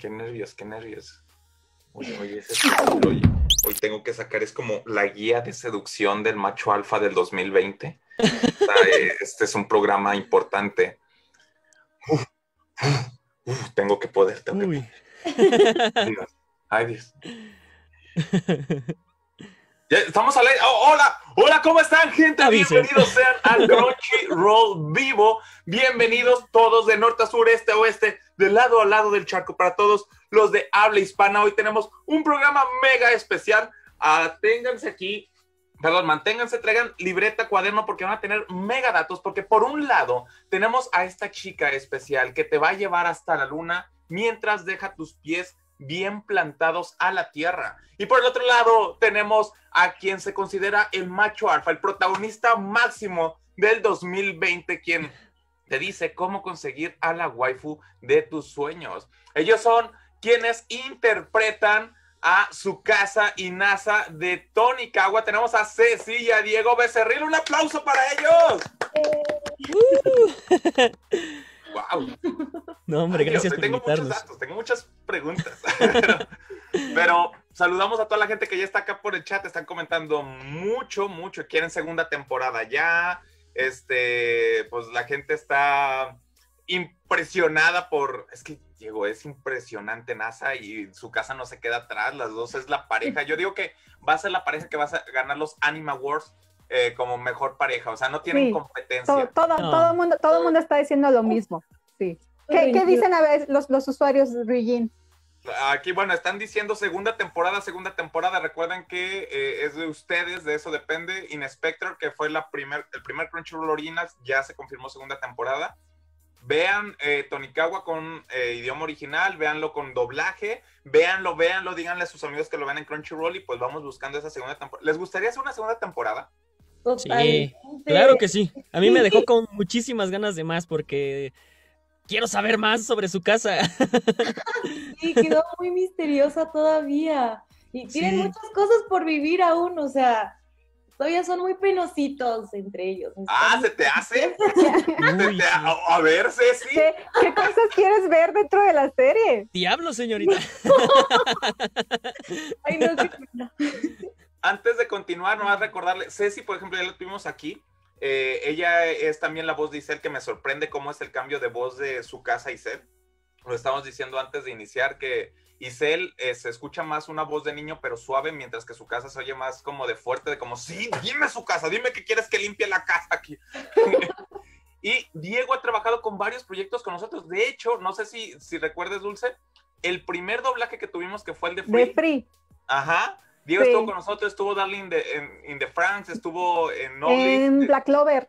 Qué nervios, qué nervios. Oye, ese título, hoy tengo que sacar, es como la guía de seducción del macho alfa del 2020. O sea, este es un programa importante. Tengo que poder, tengo que Uy. poder. Dios. Ay, Dios. Ya, estamos al aire. Oh, hola, hola, ¿cómo están, gente? Avisen. Bienvenidos sean al Crunchyroll Vivo. Bienvenidos todos de norte a sur, este a oeste, de lado a lado del charco, para todos los de habla hispana. Hoy tenemos un programa mega especial. Ténganse aquí, perdón, manténganse, traigan libreta, cuaderno, porque van a tener mega datos. Porque por un lado tenemos a esta chica especial que te va a llevar hasta la luna mientras deja tus pies bien plantados a la tierra. Y por el otro lado tenemos a quien se considera el macho alfa, el protagonista máximo del 2020, quien te dice cómo conseguir a la waifu de tus sueños. Ellos son quienes interpretan a Tsukasa Inasa de Tonikawa. Tenemos a Ceci y a Diego Becerril. ¡Un aplauso para ellos! ¡Wow! No, hombre, gracias por tengo invitarnos. muchos datos, tengo muchas preguntas. pero saludamos a toda la gente que ya está acá por el chat. Están comentando mucho. Quieren segunda temporada ya. Pues la gente está impresionada por... Es que, Diego, es impresionante NASA y su casa no se queda atrás. Las dos es la pareja. Yo digo que va a ser la pareja que va a ganar los Anime Awards como mejor pareja. O sea, no tienen competencia. Todo el mundo está diciendo lo mismo. Sí. ¿Qué dicen a veces los usuarios, Regine? Aquí, bueno, están diciendo segunda temporada. Recuerden que es de ustedes, de eso depende. Inspector, que fue el primer Crunchyroll Originals, ya se confirmó segunda temporada. Vean Tonikawa con idioma original, véanlo con doblaje, véanlo, díganle a sus amigos que lo vean en Crunchyroll y pues vamos buscando esa segunda temporada. ¿Les gustaría hacer una segunda temporada? Sí, claro que sí. A mí me dejó con muchísimas ganas de más porque quiero saber más sobre su casa. Sí, quedó muy misteriosa todavía. Y tienen muchas cosas por vivir aún, o sea, todavía son muy penositos entre ellos. ¿Se te hace? A ver, Ceci. ¿Qué cosas quieres ver dentro de la serie? Diablo, señorita. Ay, no, qué pena. Antes de continuar, nomás recordarle, Ceci, por ejemplo, ya lo tuvimos aquí. Ella es también la voz de Isel, que me sorprende cómo es el cambio de voz de Tsukasa a Isel. Lo estábamos diciendo antes de iniciar, que Isel se escucha más una voz de niño, pero suave, mientras que Tsukasa se oye más como de fuerte, de como, sí, dime Tsukasa, dime que quieres que limpie la casa aquí. Y Diego ha trabajado con varios proyectos con nosotros. De hecho, no sé si recuerdes, Dulce, el primer doblaje que tuvimos, que fue el de Free. De Free. Ajá. Diego estuvo con nosotros, estuvo Darling in the France, estuvo en Noble. En Black Clover.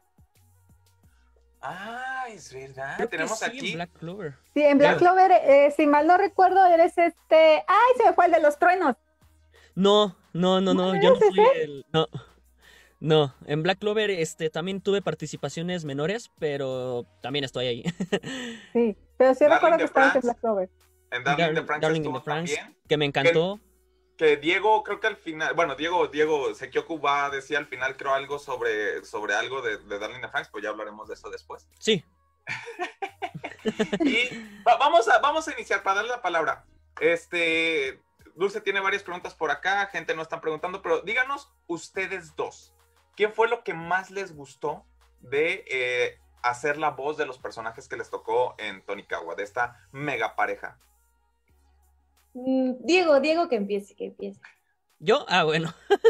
Ah, es verdad. Creo tenemos que sí, aquí. en Black Clover. Sí, en Black Clover, si mal no recuerdo, eres ¡ay, se me fue el de los truenos! No, yo no soy el... No, en Black Clover también tuve participaciones menores, pero también estoy ahí. Sí, pero sí recuerdo que estabas en Black Clover. En Darling in the France también. Que me encantó. Que Diego, creo que al final, bueno, Diego Sekioku va a decir al final, creo, algo sobre algo de Darling in the France, pues ya hablaremos de eso después. Sí. Y vamos a iniciar para darle la palabra. Dulce tiene varias preguntas por acá, gente no están preguntando, pero díganos ustedes dos, ¿qué fue lo que más les gustó de hacer la voz de los personajes que les tocó en Tonikawa, de esta mega pareja? Diego, que empiece. ¿Yo? Bueno.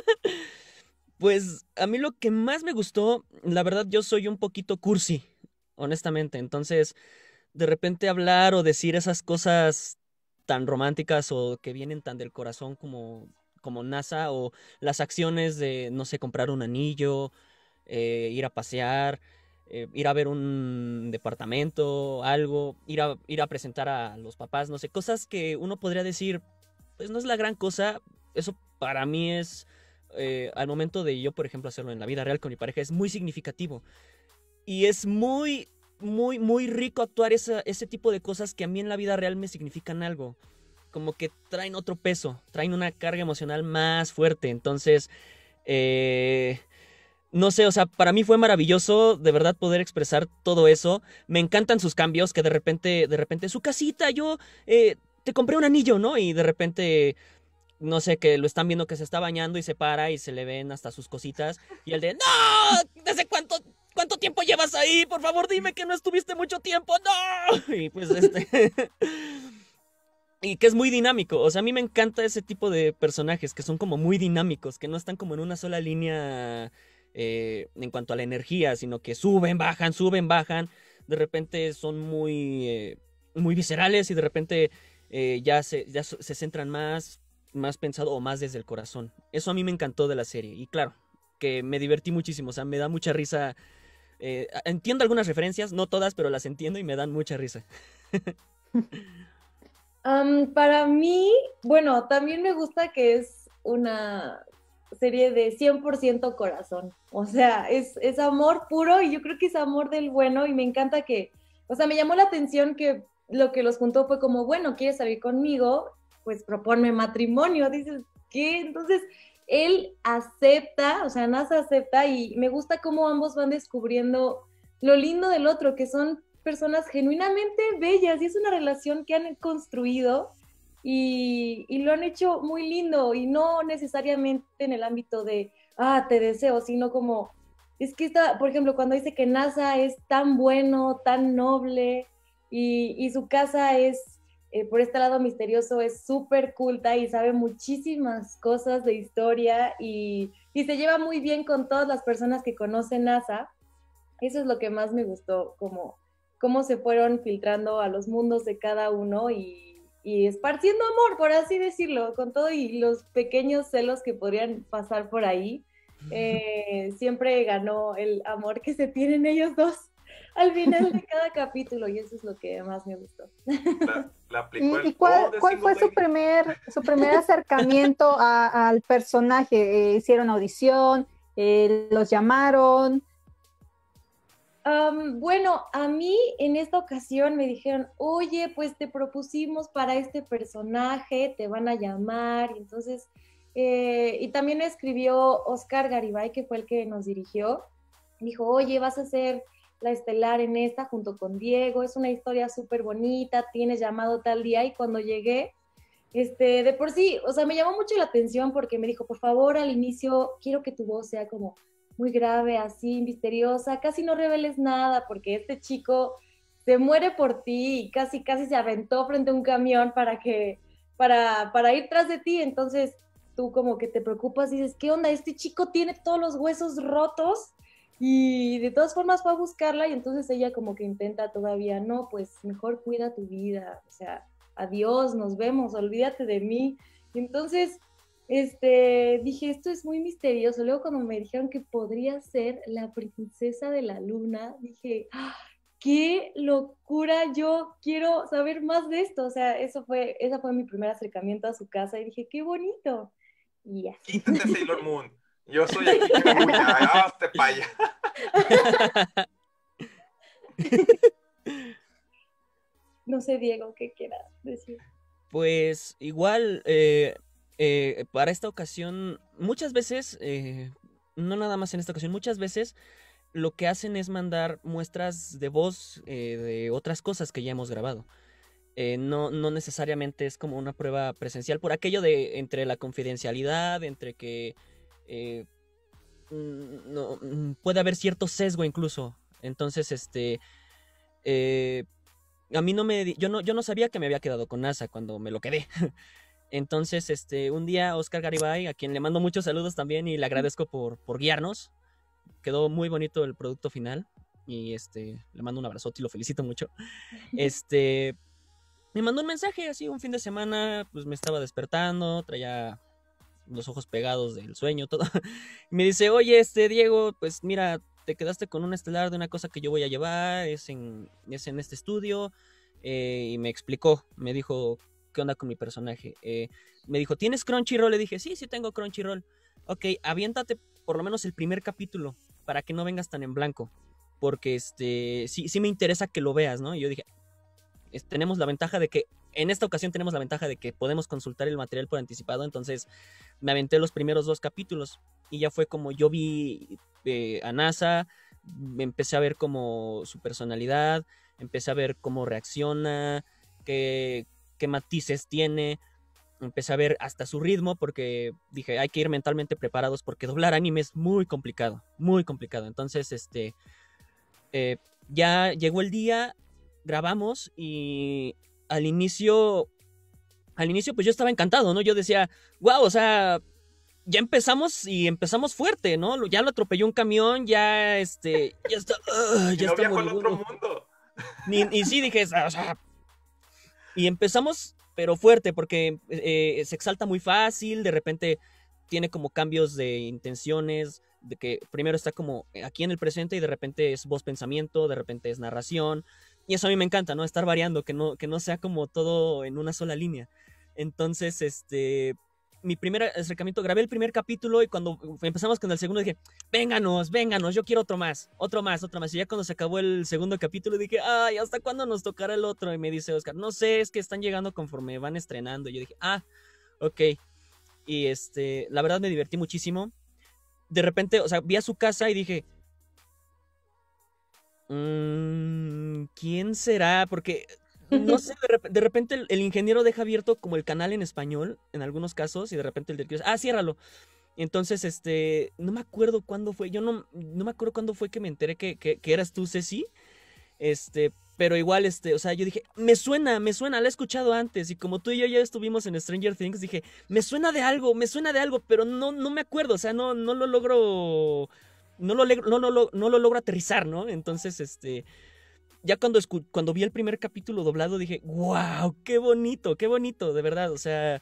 Pues a mí lo que más me gustó, la verdad yo soy un poquito cursi, honestamente. Entonces, de repente hablar o decir esas cosas tan románticas o que vienen tan del corazón como NASA, o las acciones de, no sé, comprar un anillo, ir a pasear, ir a ver un departamento, algo, ir a presentar a los papás, no sé, cosas que uno podría decir, pues no es la gran cosa. Eso para mí es, al momento de yo, por ejemplo, hacerlo en la vida real con mi pareja, es muy significativo. Y es muy rico actuar ese tipo de cosas que a mí en la vida real me significan algo. Como que traen otro peso, traen una carga emocional más fuerte. Entonces, no sé, o sea, para mí fue maravilloso de verdad poder expresar todo eso. Me encantan sus cambios, que de repente su casita, yo te compré un anillo, ¿no? Y de repente, no sé, que lo están viendo que se está bañando y se para y se le ven hasta sus cositas. Y el de, ¡no! ¿Desde cuánto tiempo llevas ahí? Por favor, dime que no estuviste mucho tiempo, ¡no! Y pues y que es muy dinámico. O sea, a mí me encanta ese tipo de personajes que son como muy dinámicos, que no están como en una sola línea en cuanto a la energía, sino que suben, bajan, suben, bajan. De repente son muy viscerales y de repente se centran más pensado o más desde el corazón. Eso a mí me encantó de la serie. Y claro, que me divertí muchísimo. O sea, me da mucha risa. Entiendo algunas referencias, no todas, pero las entiendo y me dan mucha risa. Para mí, bueno, también me gusta que es una serie de 100% corazón. O sea, es amor puro y yo creo que es amor del bueno y me encanta que, o sea, me llamó la atención que lo que los juntó fue como, bueno, ¿quieres salir conmigo? Pues proponme matrimonio. Dices, ¿qué? Entonces, él acepta, o sea, NASA acepta y me gusta cómo ambos van descubriendo lo lindo del otro, que son personas genuinamente bellas y es una relación que han construido y lo han hecho muy lindo y no necesariamente en el ámbito de, te deseo, sino como, es que está, por ejemplo, cuando dice que NASA es tan bueno, tan noble y su casa es, por este lado misterioso, es súper culta y sabe muchísimas cosas de historia y se lleva muy bien con todas las personas que conocen NASA. Eso es lo que más me gustó, como cómo se fueron filtrando a los mundos de cada uno y esparciendo amor, por así decirlo, con todo y los pequeños celos que podrían pasar por ahí. Siempre ganó el amor que se tienen ellos dos al final de cada capítulo y eso es lo que más me gustó. La aplicó ¿Y cuál fue su primer acercamiento al personaje? ¿Hicieron audición? ¿Los llamaron? Bueno, a mí en esta ocasión me dijeron, oye, pues te propusimos para este personaje, te van a llamar, y entonces, y también escribió Oscar Garibay, que fue el que nos dirigió, dijo, oye, vas a ser la estelar en esta junto con Diego, es una historia súper bonita, tienes llamado tal día, y cuando llegué, de por sí, o sea, me llamó mucho la atención porque me dijo, por favor, al inicio, quiero que tu voz sea como muy grave, así, misteriosa, casi no reveles nada, porque este chico se muere por ti y casi se aventó frente a un camión para ir tras de ti, entonces tú como que te preocupas y dices, ¿qué onda? Este chico tiene todos los huesos rotos y de todas formas fue a buscarla y entonces ella como que intenta todavía, no, pues mejor cuida tu vida, o sea, adiós, nos vemos, olvídate de mí, y entonces dije, esto es muy misterioso. Luego cuando me dijeron que podría ser la princesa de la luna, dije, qué locura, yo quiero saber más de esto. O sea, esa fue mi primer acercamiento a su casa y dije, qué bonito. Y así. Quítate, Sailor Moon. Yo soy aquí que me hazte pa' allá. No sé, Diego, ¿qué quieras decir? Pues igual, para esta ocasión, muchas veces, no nada más en esta ocasión, muchas veces lo que hacen es mandar muestras de voz de otras cosas que ya hemos grabado. No necesariamente es como una prueba presencial por aquello de entre la confidencialidad, entre que no, puede haber cierto sesgo incluso. Entonces, a mí yo no sabía que me había quedado con NASA cuando me lo quedé. Entonces, un día Oscar Garibay, a quien le mando muchos saludos también y le agradezco por guiarnos. Quedó muy bonito el producto final y le mando un abrazote y lo felicito mucho. Me mandó un mensaje así un fin de semana, pues me estaba despertando, traía los ojos pegados del sueño, todo. Y me dice, oye, Diego, pues mira, te quedaste con un estelar de una cosa que yo voy a llevar, es en este estudio, y me explicó, me dijo, ¿qué onda con mi personaje? Me dijo, ¿tienes Crunchyroll? Le dije, sí tengo Crunchyroll. Ok, aviéntate por lo menos el primer capítulo, para que no vengas tan en blanco, porque sí me interesa que lo veas, ¿no? Y yo dije, tenemos la ventaja de que, en esta ocasión tenemos la ventaja de que podemos consultar el material por anticipado, entonces me aventé los primeros 2 capítulos, y ya fue como yo vi a NASA, empecé a ver como su personalidad, empecé a ver cómo reacciona, qué qué matices tiene. Empecé a ver hasta su ritmo porque dije, hay que ir mentalmente preparados porque doblar anime es muy complicado, muy complicado. Entonces, ya llegó el día, grabamos y al inicio pues yo estaba encantado, ¿no? Yo decía, wow, o sea, ya empezamos y empezamos fuerte, ¿no? Ya lo atropelló un camión, ya ya está, Y ya no está viajó al otro moribundo. mundo. Y sí dije, o sea, y empezamos, pero fuerte, porque se exalta muy fácil, de repente tiene como cambios de intenciones, de que primero está como aquí en el presente y de repente es voz pensamiento, de repente es narración, y eso a mí me encanta, ¿no? Estar variando, que no sea como todo en una sola línea. Entonces, mi primer acercamiento, grabé el primer capítulo y cuando empezamos con el segundo dije, vénganos, yo quiero otro más. Y ya cuando se acabó el segundo capítulo dije, ay, ¿hasta cuándo nos tocará el otro? Y me dice Oscar, no sé, es que están llegando conforme van estrenando. Y yo dije, ok. Y la verdad me divertí muchísimo. De repente, o sea, vi a su casa y dije, ¿quién será? Porque no sé, de repente el ingeniero deja abierto como el canal en español en algunos casos y de repente el del kiosco, ciérralo. Y entonces, no me acuerdo cuándo fue, yo no me acuerdo cuándo fue que me enteré que eras tú, Ceci. Pero igual, o sea, yo dije, me suena, la he escuchado antes. Y como tú y yo ya estuvimos en Stranger Things, dije, me suena de algo, pero no me acuerdo, o sea, no lo logro, no lo logro aterrizar, ¿no? Entonces, ya cuando vi el primer capítulo doblado dije, wow, qué bonito, de verdad, o sea,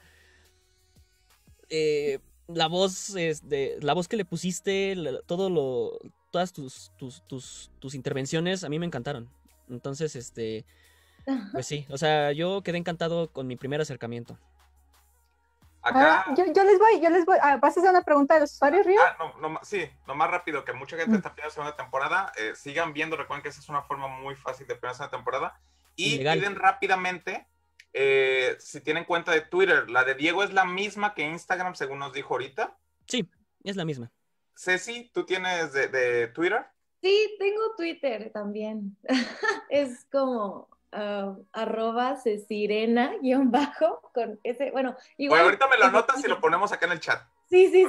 la voz que le pusiste, todas tus intervenciones a mí me encantaron. Entonces, pues sí, o sea, yo quedé encantado con mi primer acercamiento. Acá... yo les voy, ¿vas a hacer una pregunta de los usuarios, Río? Sí, más rápido, que mucha gente está pidiendo segunda temporada, sigan viendo, recuerden que esa es una forma muy fácil de pedir segunda temporada, y legal. piden rápidamente, si tienen cuenta de Twitter, la de Diego es la misma que Instagram, según nos dijo ahorita. Sí, es la misma. Ceci, ¿tú tienes de Twitter? Sí, tengo Twitter también. Es como... @cecirena_ con ese, bueno, igual. Bueno, ahorita me lo anotas y lo ponemos acá en el chat. Sí.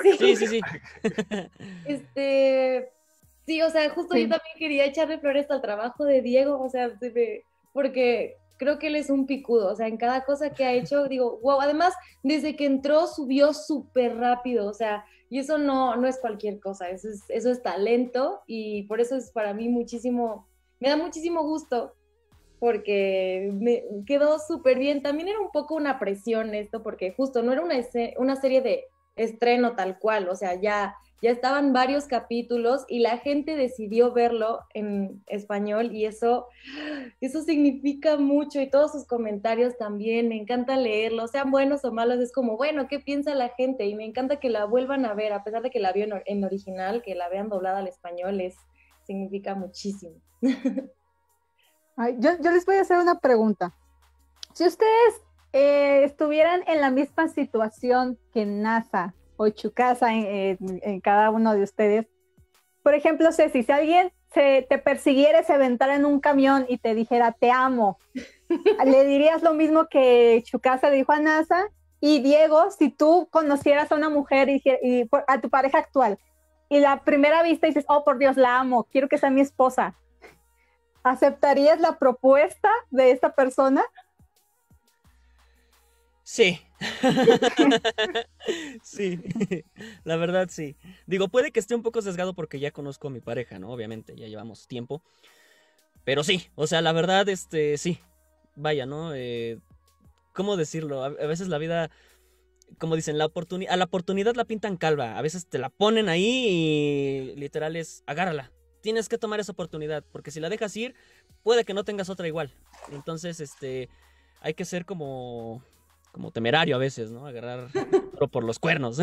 Sí, o sea, justo yo también quería echarle flores al trabajo de Diego, o sea, porque creo que él es un picudo, o sea, en cada cosa que ha hecho, digo, wow, además, desde que entró subió súper rápido, o sea, y eso no es cualquier cosa, eso es talento, y por eso es para mí me da muchísimo gusto, porque me quedó súper bien. También era un poco una presión esto, porque justo no era una serie de estreno tal cual, o sea, ya estaban varios capítulos y la gente decidió verlo en español y eso significa mucho, y todos sus comentarios también, me encanta leerlos, sean buenos o malos, es como, bueno, ¿qué piensa la gente? Y me encanta que la vuelvan a ver, a pesar de que la vio en original, que la vean doblada al español, significa muchísimo. Ay, yo les voy a hacer una pregunta. Si ustedes estuvieran en la misma situación que NASA o Tsukasa en cada uno de ustedes, por ejemplo, Ceci, si alguien te persiguiera, se aventara en un camión y te dijera, te amo, ¿le dirías lo mismo que Tsukasa le dijo a NASA? Y Diego, si tú conocieras a una mujer y a tu pareja actual, y la primera vista dices, oh, por Dios, la amo, quiero que sea mi esposa, ¿aceptarías la propuesta de esta persona? Sí. Sí, la verdad sí. Digo, puede que esté un poco sesgado porque ya conozco a mi pareja, ¿no? Obviamente, ya llevamos tiempo. Pero sí, o sea, la verdad, sí. Vaya, ¿no? ¿Cómo decirlo? A veces la vida, como dicen, a la oportunidad la pintan calva. A veces te la ponen ahí y literal es, agárrala. Tienes que tomar esa oportunidad, porque si la dejas ir, puede que no tengas otra igual. Entonces, hay que ser como temerario a veces, ¿no? Agarrar por los cuernos.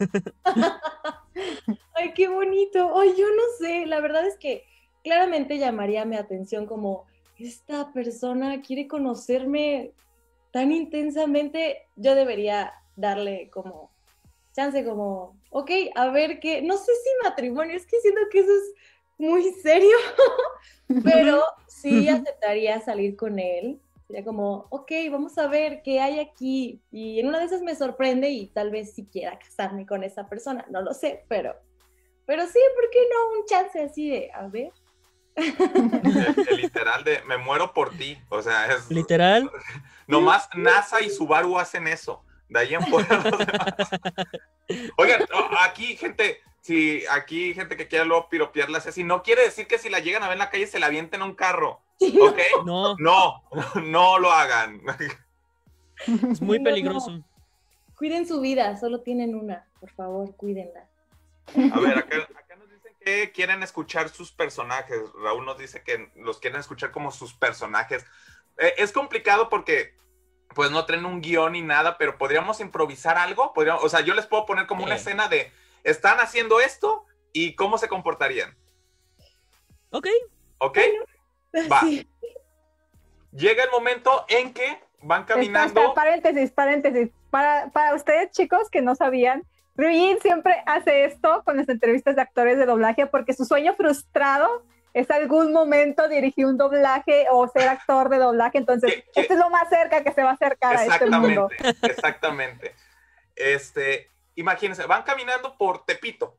Ay, qué bonito. Ay, yo no sé, la verdad es que claramente llamaría mi atención como, esta persona quiere conocerme tan intensamente, yo debería darle como chance, como, ok, a ver qué, no sé si matrimonio, es que siento que eso es muy serio, pero sí aceptaría salir con él Sería como, ok, vamos a ver qué hay aquí. Y en una de esas me sorprende y tal vez si quiera casarme con esa persona. No lo sé, pero sí, ¿por qué no? Un chance así de, a ver. El literal de me muero por ti. O sea, es. Literal. Nomás NASA y Subaru hacen eso. De ahí en fuera los demás. Oigan, aquí gente que quiere luego piropearlas así, no quiere decir que si la llegan a ver en la calle se la avienten a un carro. ¿Ok? No, No lo hagan. es muy No, peligroso. no. Cuiden su vida, solo tienen una. Por favor, cuídenla. A ver, acá nos dicen que quieren escuchar sus personajes. Raúl nos dice que los quieren escuchar como sus personajes. Es complicado porque pues no traen un guión ni nada, pero podríamos improvisar algo. O sea, yo les puedo poner como una escena de están haciendo esto y cómo se comportarían. Ok. ¿Ok? Va. Sí. Llega el momento en que van caminando. Espera, paréntesis. Para ustedes, chicos, que no sabían, Ryujin siempre hace esto con las entrevistas de actores de doblaje porque su sueño frustrado es algún momento dirigir un doblaje o ser actor de doblaje. Entonces, esto es lo más cerca que se va a acercar a este mundo. Exactamente. Imagínense, van caminando por Tepito.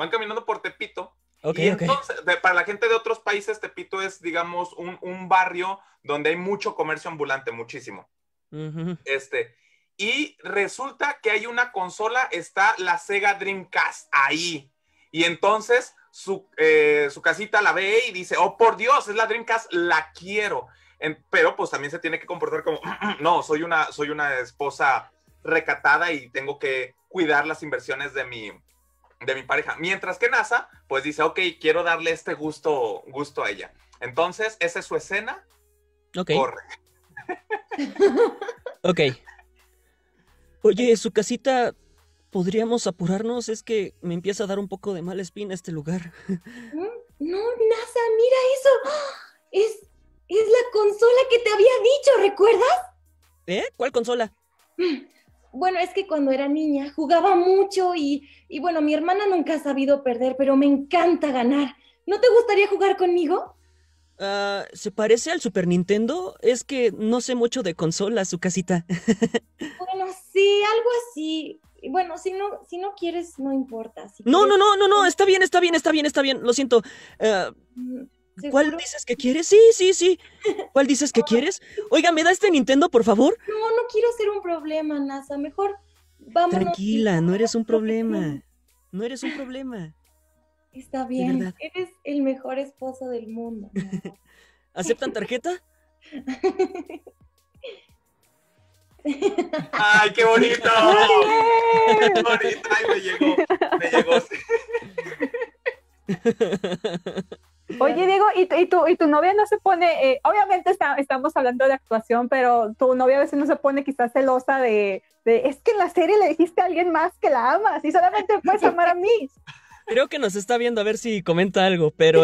Okay, y entonces, para la gente de otros países, Tepito es, digamos, un barrio donde hay mucho comercio ambulante, muchísimo. Uh-huh. Y resulta que hay una consola, está la Sega Dreamcast ahí. Y entonces su casita la ve y dice, oh, por Dios, es la Dreamcast, la quiero. Pero pues también se tiene que comportar como, no, soy una esposa recatada y tengo que cuidar las inversiones de mi pareja. Mientras que NASA, pues dice, ok, quiero darle este gusto a ella. Entonces, esa es su escena. Ok. Corre. Ok. Oye, su casita, ¿podríamos apurarnos? Es que me empieza a dar un poco de mala espina este lugar. No, NASA, mira eso. Es la consola que te había dicho, ¿recuerdas? ¿Cuál consola? Bueno, es que cuando era niña jugaba mucho y bueno, mi hermana nunca ha sabido perder, pero me encanta ganar. ¿No te gustaría jugar conmigo? ¿Se parece al Super Nintendo? Es que no sé mucho de consolas, su casita. Bueno, sí, algo así. Bueno, si no quieres, no importa. Si No, quieres... está bien, lo siento. ¿Cuál ¿Seguro? dices que quieres? Sí. ¿Cuál dices que quieres? Oiga, ¿me da este Nintendo, por favor? No quiero ser un problema, NASA. Mejor vámonos. Tranquila, no eres un problema. No eres un problema. Está bien, verdad. eres el mejor esposo del mundo. ¿Aceptan tarjeta? ¡Ay, qué bonito! ¡Qué bonito! ¡Ay, me llegó! Sí. Oye, Diego, ¿y tu novia no se pone, obviamente estamos hablando de actuación, pero tu novia a veces no se pone quizás celosa de es que en la serie le dijiste a alguien más que la amas y solamente puedes amar a mí? Creo que nos está viendo a ver si comenta algo, pero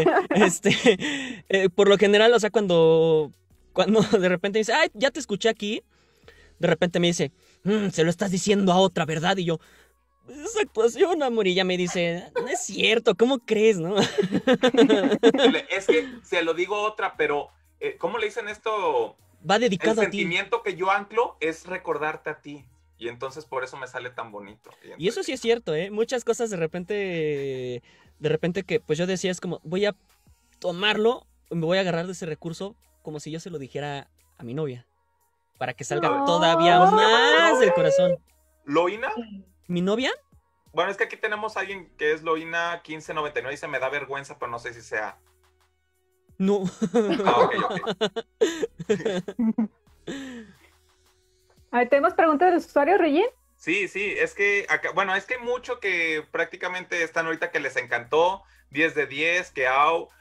por lo general, o sea, cuando de repente dice, ay, ya te escuché aquí, de repente me dice, se lo estás diciendo a otra, ¿verdad? Y yo, es actuación, amor, y ella me dice, no es cierto, ¿cómo crees, no? Es que se lo digo a otra, pero ¿cómo le dicen esto? Va dedicado a El ti. sentimiento que yo anclo es recordarte a ti. Y entonces por eso me sale tan bonito. Y eso sí es cierto, ¿eh? Muchas cosas de repente que pues yo decía es como, voy a tomarlo, me voy a agarrar de ese recurso como si yo se lo dijera a mi novia. Para que salga todavía más del corazón. ¿Loina? ¿Mi novia? Bueno, es que aquí tenemos a alguien que es Loina 1599 y dice, me da vergüenza, pero no sé si sea. No. Ok. A ver, ¿tenemos preguntas del usuario, Ryujin? Sí, es que acá, bueno, es que hay mucho que prácticamente están ahorita que les encantó, 10 de 10, que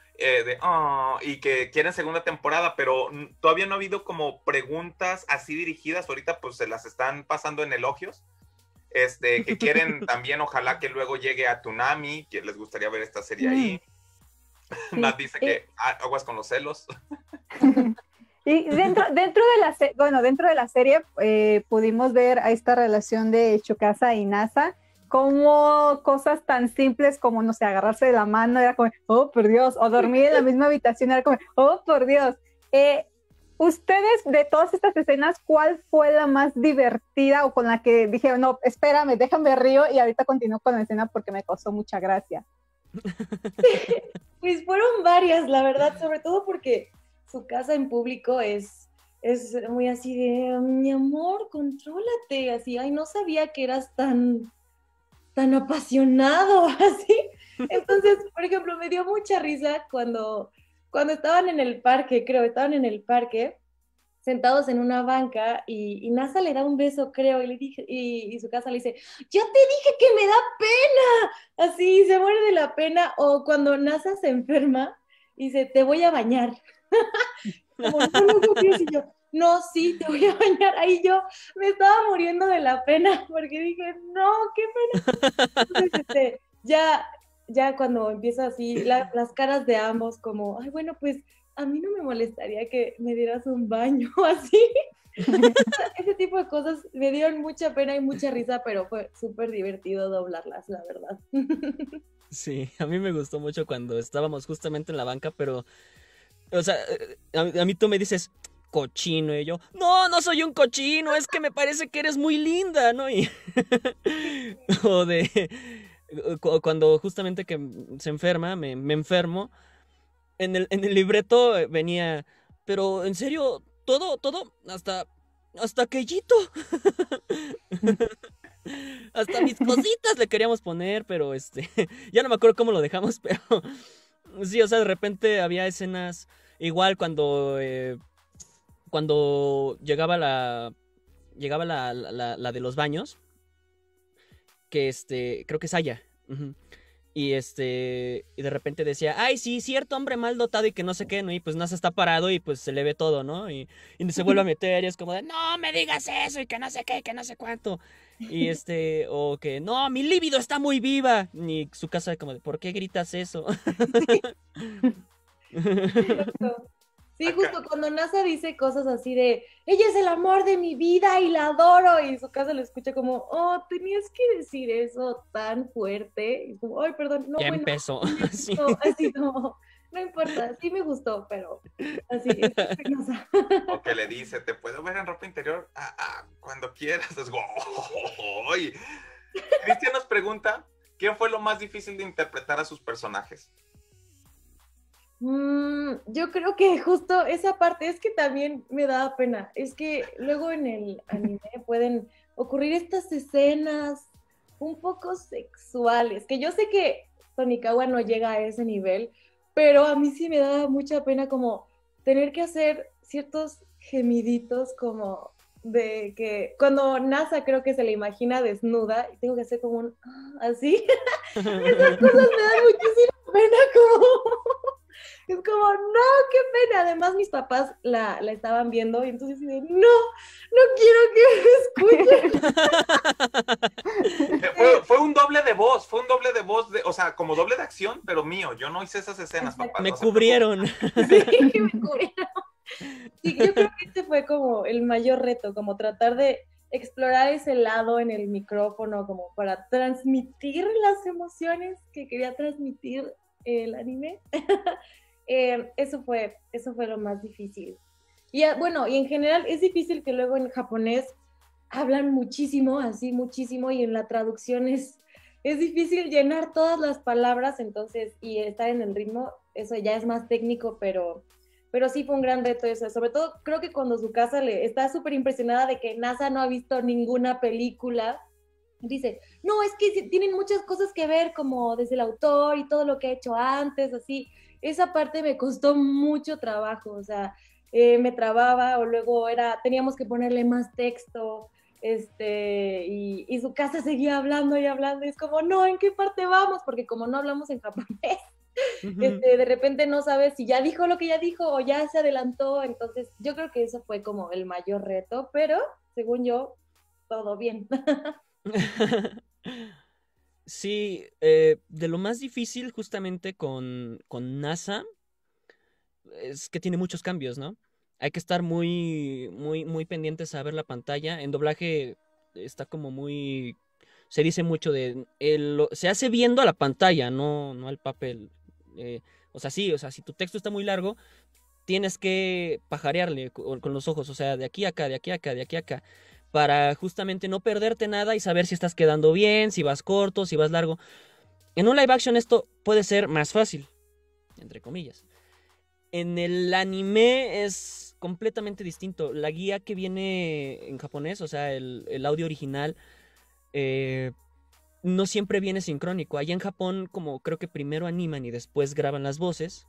y que quieren segunda temporada, pero todavía no ha habido como preguntas así dirigidas, ahorita pues se las están pasando en elogios, que quieren también, ojalá que luego llegue a Toonami, que les gustaría ver esta serie ahí. Nat dice que aguas con los celos. Y dentro de la serie pudimos ver a esta relación de Tsukasa y NASA, como cosas tan simples como, no sé, agarrarse de la mano, era como, oh, por Dios, o dormir en la misma habitación, era como, oh, por Dios. ustedes, de todas estas escenas, ¿cuál fue la más divertida o con la que dijeron, no, espérame, déjame río y ahorita continúo con la escena porque me causó mucha gracia? Pues fueron varias, la verdad, sobre todo porque su casa en público es muy así de, mi amor, contrólate, así, ay, no sabía que eras tan apasionado, así. Entonces, por ejemplo, me dio mucha risa cuando estaban en el parque, estaban en el parque, sentados en una banca, y NASA le da un beso, creo, y su casa le dice, yo te dije que me da pena, así, se muere de la pena, o cuando NASA se enferma, y dice, te voy a bañar. Como, no confío, y yo, no, sí, te voy a bañar. Ahí yo me estaba muriendo de la pena, porque dije, no, qué pena. Entonces, ya cuando empieza así, las caras de ambos, como, ay, bueno, pues a mí no me molestaría que me dieras un baño, así. Ese tipo de cosas me dieron mucha pena y mucha risa, pero fue súper divertido doblarlas, la verdad. Sí, a mí me gustó mucho cuando estábamos justamente en la banca, pero, o sea, a mí tú me dices cochino y yo, no, no soy un cochino, es que me parece que eres muy linda, ¿no? Y o de cuando justamente que se enferma, me enfermo, en el libreto venía, pero en serio, todo, hasta aquellito. Hasta mis cositas le queríamos poner, pero ya no me acuerdo cómo lo dejamos, pero sí, o sea, de repente había escenas igual cuando llegaba la de los baños, que creo que es Aya. Uh-huh. Y y de repente decía, ay, sí, cierto hombre mal dotado y que no sé qué, ¿no? Y pues NASA está parado y pues se le ve todo, ¿no? Y se vuelve a meter y es como de, no me digas eso y que no sé qué, que no sé cuánto. Y o que, no, mi líbido está muy viva. Y su casa como de, ¿por qué gritas eso? Sí, justo cuando NASA dice cosas así de, ella es el amor de mi vida y la adoro, y su casa lo escucha como, oh, tenías que decir eso tan fuerte, y como, ay, perdón, no, ya bueno, empezó. Sí. así no importa, sí me gustó, pero así, es penosa. O que le dice, te puedo ver en ropa interior cuando quieras. Es como, ¡ay! Cristian nos pregunta, ¿quién fue lo más difícil de interpretar a sus personajes? Yo creo que justo esa parte es que también me daba pena. Es que luego en el anime pueden ocurrir estas escenas un poco sexuales, que yo sé que Tonikawa no llega a ese nivel, pero a mí sí me daba mucha pena como tener que hacer ciertos gemiditos como de que cuando NASA creo que se le imagina desnuda y tengo que hacer como un así. Esas cosas me dan muchísima pena como... Es como, no, qué pena. Además, mis papás la estaban viendo y entonces dicen, no quiero que me escuchen. Fue un doble de voz, o sea, como doble de acción, pero mío. Yo no hice esas escenas, papá. Me cubrieron. Sí, me cubrieron. Sí, yo creo que este fue como el mayor reto, como tratar de explorar ese lado en el micrófono, como para transmitir las emociones que quería transmitir el anime. Eso fue lo más difícil. Y bueno, y en general es difícil que luego en japonés hablan muchísimo, así muchísimo, y en la traducción es difícil llenar todas las palabras, entonces, y estar en el ritmo, eso ya es más técnico, pero sí fue un gran reto eso. Sobre todo creo que cuando su casa está súper impresionada de que NASA no ha visto ninguna película, dice, no, es que tienen muchas cosas que ver como desde el autor y todo lo que ha hecho antes, así. Esa parte me costó mucho trabajo, o sea, me trababa o luego teníamos que ponerle más texto, y su casa seguía hablando y hablando, y es como, no, ¿en qué parte vamos? Porque como no hablamos en japonés, de repente no sabes si ya dijo lo que ya dijo o ya se adelantó, entonces yo creo que eso fue como el mayor reto, pero según yo, todo bien. Sí, de lo más difícil justamente con NASA es que tiene muchos cambios, ¿no? Hay que estar muy, muy, muy pendientes a ver la pantalla. En doblaje está como muy... Se dice mucho se hace viendo a la pantalla, no al papel. O sea, sí, o sea, si tu texto está muy largo, tienes que pajarearle con los ojos, o sea, de aquí a acá, de aquí a acá, de aquí a acá, para justamente no perderte nada y saber si estás quedando bien, si vas corto, si vas largo. En un live action esto puede ser más fácil, entre comillas. En el anime es completamente distinto. La guía que viene en japonés, o sea, el audio original, no siempre viene sincrónico. Allá en Japón, como creo que primero animan y después graban las voces,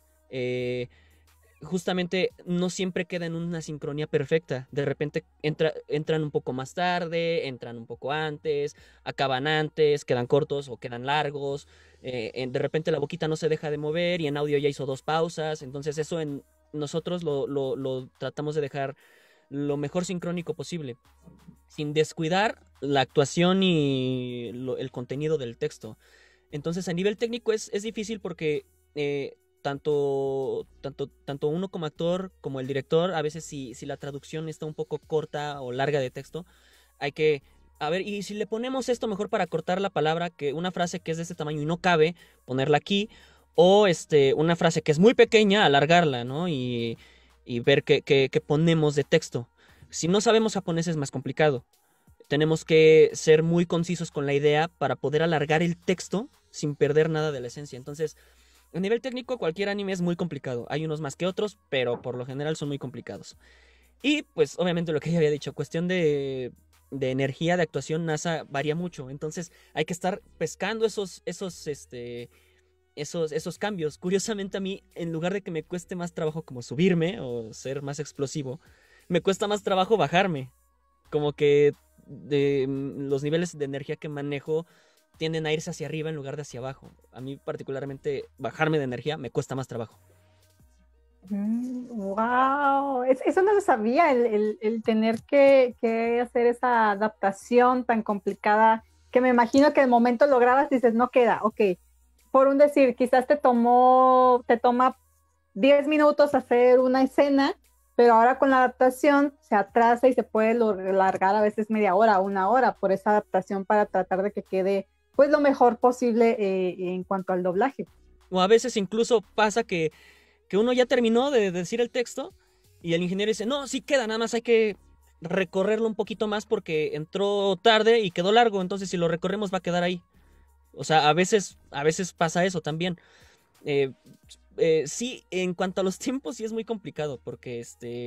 justamente no siempre queda en una sincronía perfecta. De repente entran un poco más tarde, entran un poco antes, acaban antes, quedan cortos o quedan largos. De repente la boquita no se deja de mover y en audio ya hizo 2 pausas. Entonces eso nosotros lo tratamos de dejar lo mejor sincrónico posible, sin descuidar la actuación y el contenido del texto. Entonces a nivel técnico es difícil porque tanto uno como actor como el director, a veces si la traducción está un poco corta o larga de texto, hay que, a ver, y si le ponemos esto mejor para cortar la palabra, que una frase que es de este tamaño y no cabe, ponerla aquí, o una frase que es muy pequeña, alargarla, ¿no? Y ver qué ponemos de texto. Si no sabemos japonés es más complicado. Tenemos que ser muy concisos con la idea para poder alargar el texto sin perder nada de la esencia. Entonces, a nivel técnico, cualquier anime es muy complicado. Hay unos más que otros, pero por lo general son muy complicados. Y pues obviamente lo que ya había dicho, cuestión de energía, de actuación, NASA varía mucho. Entonces hay que estar pescando esos cambios. Curiosamente a mí, en lugar de que me cueste más trabajo como subirme o ser más explosivo, me cuesta más trabajo bajarme. Como que los niveles de energía que manejo tienden a irse hacia arriba en lugar de hacia abajo. A mí particularmente bajarme de energía me cuesta más trabajo. Wow, eso no lo sabía, el tener que hacer esa adaptación tan complicada, que me imagino que el momento lo grabas y dices, no queda, ok. Por un decir, quizás te toma 10 minutos hacer una escena, pero ahora con la adaptación se atrasa y se puede largar a veces media hora, 1 hora por esa adaptación para tratar de que quede pues lo mejor posible en cuanto al doblaje. O a veces incluso pasa que uno ya terminó de decir el texto y el ingeniero dice, no, sí queda, nada más hay que recorrerlo un poquito más porque entró tarde y quedó largo, entonces si lo recorremos va a quedar ahí. O sea, a veces pasa eso también. Sí, en cuanto a los tiempos sí es muy complicado porque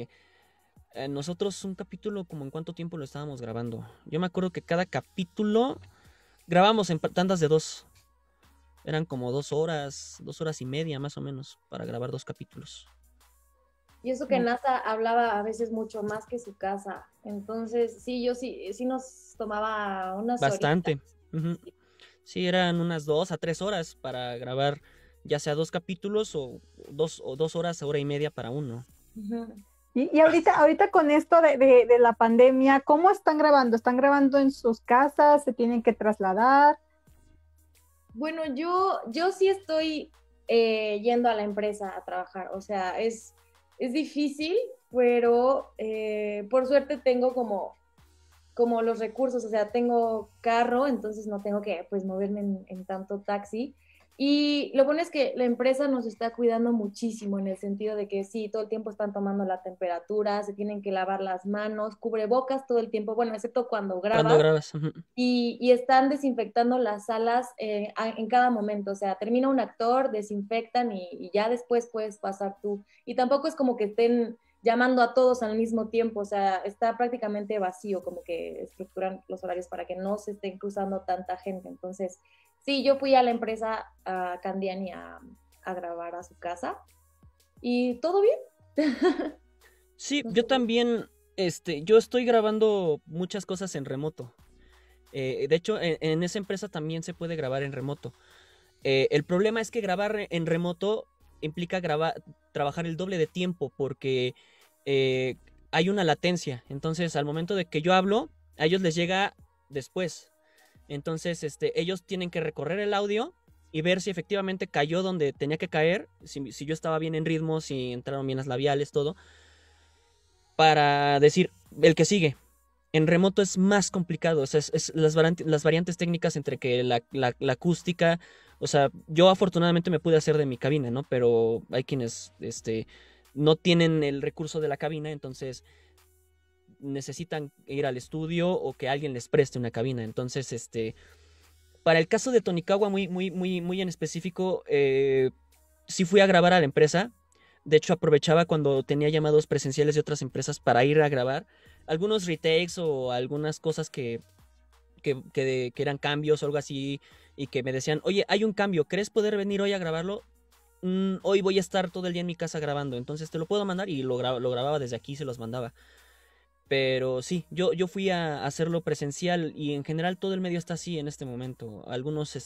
nosotros un capítulo, como en cuánto tiempo lo estábamos grabando. Yo me acuerdo que cada capítulo grabamos en tandas de 2. Eran como 2 horas y media más o menos para grabar 2 capítulos. Y eso que NASA hablaba a veces mucho más que su casa. Entonces, sí nos tomaba unas bastante. horitas. Uh-huh. Sí, eran unas 2 a 3 horas para grabar ya sea 2 capítulos o 2 horas, hora y media para uno. Uh-huh. Y ahorita con esto de la pandemia, ¿cómo están grabando? ¿Están grabando en sus casas? ¿Se tienen que trasladar? Bueno, yo sí estoy yendo a la empresa a trabajar. O sea, es difícil, pero por suerte tengo como los recursos. O sea, tengo carro, entonces no tengo que pues moverme en tanto taxi. Y lo bueno es que la empresa nos está cuidando muchísimo en el sentido de que sí, todo el tiempo están tomando la temperatura, se tienen que lavar las manos, cubrebocas todo el tiempo, bueno, excepto cuando grabas. Uh-huh. Y están desinfectando las salas en cada momento. O sea, termina un actor, desinfectan y ya después puedes pasar tú. Y tampoco es como que estén llamando a todos al mismo tiempo. O sea, está prácticamente vacío, como que estructuran los horarios para que no se estén cruzando tanta gente. Entonces, sí, yo fui a la empresa, a Candiani, a grabar a su casa. ¿Y todo bien? Sí, yo también, yo estoy grabando muchas cosas en remoto. De hecho, en esa empresa también se puede grabar en remoto. El problema es que grabar en remoto implica trabajar el doble de tiempo porque hay una latencia. Entonces, al momento de que yo hablo, a ellos les llega después. Entonces, ellos tienen que recorrer el audio y ver si efectivamente cayó donde tenía que caer, si yo estaba bien en ritmo, si entraron bien las labiales, todo, para decir el que sigue. En remoto es más complicado, o sea, es las variantes técnicas entre que la acústica, o sea, yo afortunadamente me pude hacer de mi cabina, ¿no? Pero hay quienes no tienen el recurso de la cabina, entonces necesitan ir al estudio o que alguien les preste una cabina. Entonces, para el caso de Tonikawa, muy en específico, sí fui a grabar a la empresa. De hecho, aprovechaba cuando tenía llamados presenciales de otras empresas para ir a grabar algunos retakes o algunas cosas que eran cambios o algo así, y que me decían, oye, hay un cambio, ¿crees poder venir hoy a grabarlo? Hoy voy a estar todo el día en mi casa grabando, entonces te lo puedo mandar, y lo grababa desde aquí y se los mandaba. Pero sí, yo fui a hacerlo presencial, y en general todo el medio está así en este momento. Algunos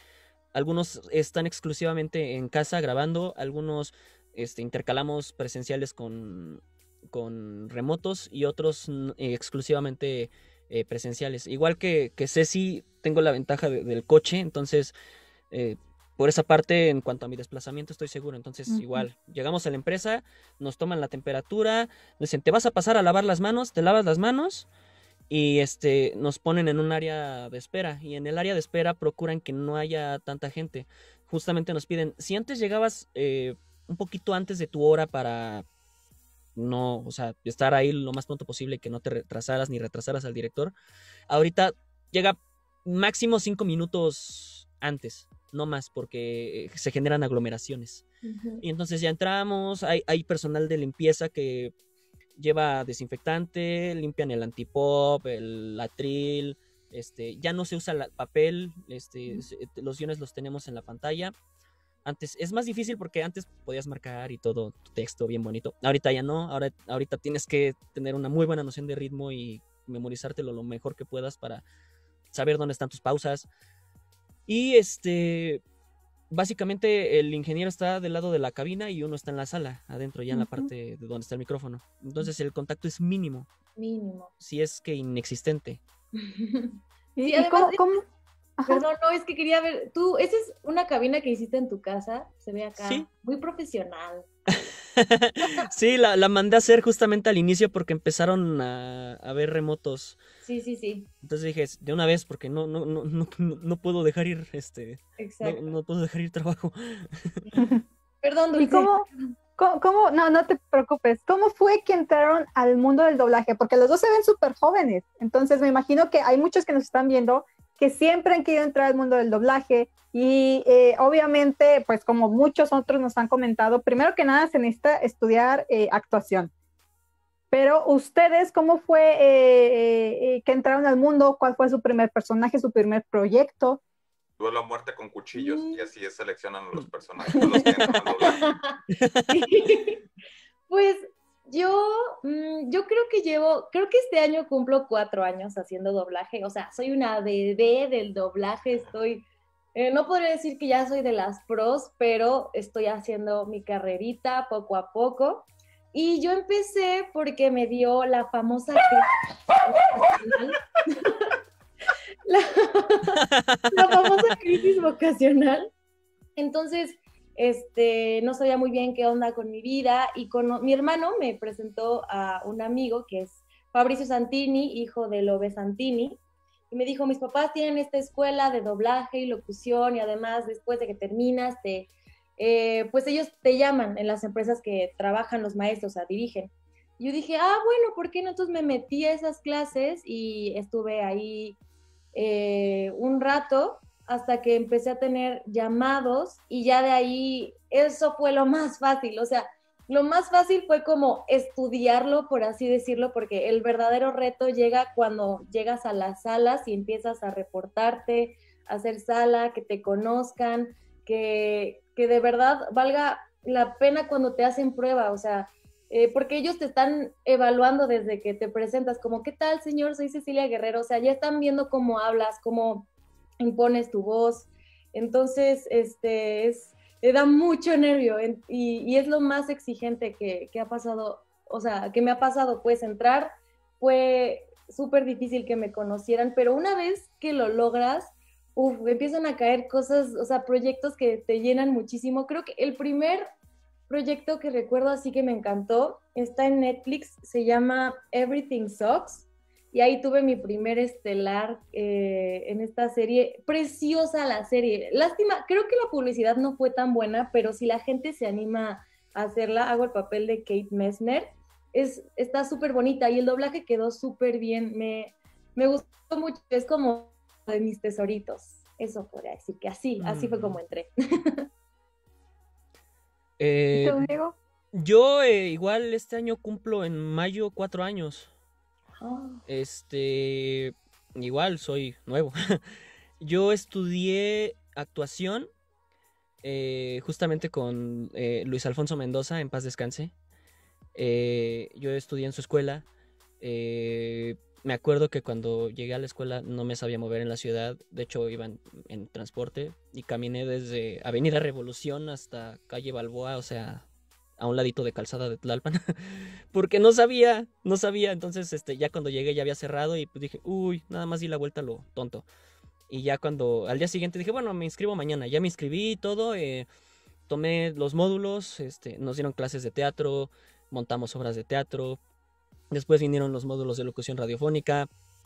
están exclusivamente en casa grabando, algunos intercalamos presenciales con remotos, y otros exclusivamente presenciales. Igual que Ceci, tengo la ventaja del coche, entonces por esa parte, en cuanto a mi desplazamiento, estoy seguro. Entonces, igual, llegamos a la empresa, nos toman la temperatura, nos dicen, te vas a pasar a lavar las manos, te lavas las manos, y nos ponen en un área de espera. Y en el área de espera procuran que no haya tanta gente. Justamente nos piden, si antes llegabas un poquito antes de tu hora para no, o sea, estar ahí lo más pronto posible, que no te retrasaras ni retrasaras al director, ahorita llega máximo 5 minutos antes, no más, porque se generan aglomeraciones. Y entonces ya entramos, hay personal de limpieza que lleva desinfectante, limpian el antipop, el atril, ya no se usa papel, los guiones los tenemos en la pantalla. Antes es más difícil porque antes podías marcar y todo tu texto bien bonito. Ahorita ya no, ahorita tienes que tener una muy buena noción de ritmo y memorizártelo lo mejor que puedas para saber dónde están tus pausas. Y básicamente el ingeniero está del lado de la cabina y uno está en la sala, adentro ya en la parte de donde está el micrófono. Entonces el contacto es mínimo. Mínimo. Si es que inexistente. Sí, además, ¿cómo? Perdón, no, es que quería ver, tú, esa es una cabina que hiciste en tu casa, se ve acá, ¿sí? Muy profesional. Sí, la mandé a hacer justamente al inicio porque empezaron a ver remotos. Sí. Entonces dije, de una vez, porque no puedo dejar ir, Exacto. No puedo dejar ir trabajo. Perdón, Dulce. ¿Y cómo? No te preocupes. ¿Cómo fue que entraron al mundo del doblaje? Porque los dos se ven súper jóvenes. Entonces me imagino que hay muchos que nos están viendo que siempre han querido entrar al mundo del doblaje, y obviamente, pues como muchos otros nos han comentado, primero que nada se necesita estudiar actuación. Pero ustedes, ¿cómo fue que entraron al mundo? ¿Cuál fue su primer personaje, su primer proyecto? Duelo a muerte con cuchillos, y así seleccionan a los personajes a los que entran al doblaje. Pues yo creo que este año cumplo 4 años haciendo doblaje, o sea, soy una bebé del doblaje, no podría decir que ya soy de las pros, pero estoy haciendo mi carrerita poco a poco, y yo empecé porque me dio la famosa la famosa crisis vocacional. Entonces, no sabía muy bien qué onda con mi vida, y mi hermano me presentó a un amigo que es Fabrizio Santini, hijo de Lobe Santini, y me dijo, mis papás tienen esta escuela de doblaje y locución, y además después de que terminas, pues ellos te llaman en las empresas que trabajan los maestros, o sea, dirigen. Y yo dije, bueno, ¿por qué no? Entonces me metí a esas clases y estuve ahí un rato, hasta que empecé a tener llamados, y ya de ahí eso fue lo más fácil. O sea, lo más fácil fue como estudiarlo, por así decirlo, porque el verdadero reto llega cuando llegas a las salas y empiezas a reportarte, a hacer sala, que te conozcan, que de verdad valga la pena cuando te hacen prueba, o sea, porque ellos te están evaluando desde que te presentas, como, ¿qué tal, señor? Soy Cecilia Guerrero. O sea, ya están viendo cómo hablas, cómo impones tu voz. Entonces, te da mucho nervio, y es lo más exigente que ha pasado, o sea, que me ha pasado. Pues entrar fue súper difícil que me conocieran, pero una vez que lo logras, empiezan a caer cosas, o sea, proyectos que te llenan muchísimo. Creo que el primer proyecto que recuerdo así que me encantó está en Netflix, se llama Everything Sucks, y ahí tuve mi primer estelar en esta serie. Preciosa la serie. Lástima, creo que la publicidad no fue tan buena, pero si la gente se anima hacerla, hago el papel de Kate Messner. Está súper bonita y el doblaje quedó súper bien, me gustó mucho, es como de mis tesoritos, eso podría decir que así fue como entré. ¿Y tú, Diego? Yo igual este año cumplo en mayo 4 años. Igual soy nuevo. Yo estudié actuación justamente con Luis Alfonso Mendoza, en paz descanse. Yo estudié en su escuela. Me acuerdo que cuando llegué a la escuela no me sabía mover en la ciudad. De hecho, iba en transporte y caminé desde Avenida Revolución hasta calle Balboa, o sea, a un ladito de Calzada de Tlalpan, porque no sabía. Entonces, ya cuando llegué ya había cerrado y pues dije, uy, nada más di la vuelta a lo tonto. Y ya cuando al día siguiente dije, bueno, me inscribo mañana. Ya me inscribí y todo. Tomé los módulos, nos dieron clases de teatro, montamos obras de teatro. Después vinieron los módulos de locución radiofónica.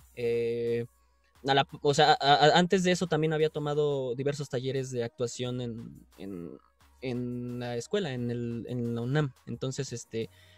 Antes de eso también había tomado diversos talleres de actuación en la escuela, en la UNAM. Entonces,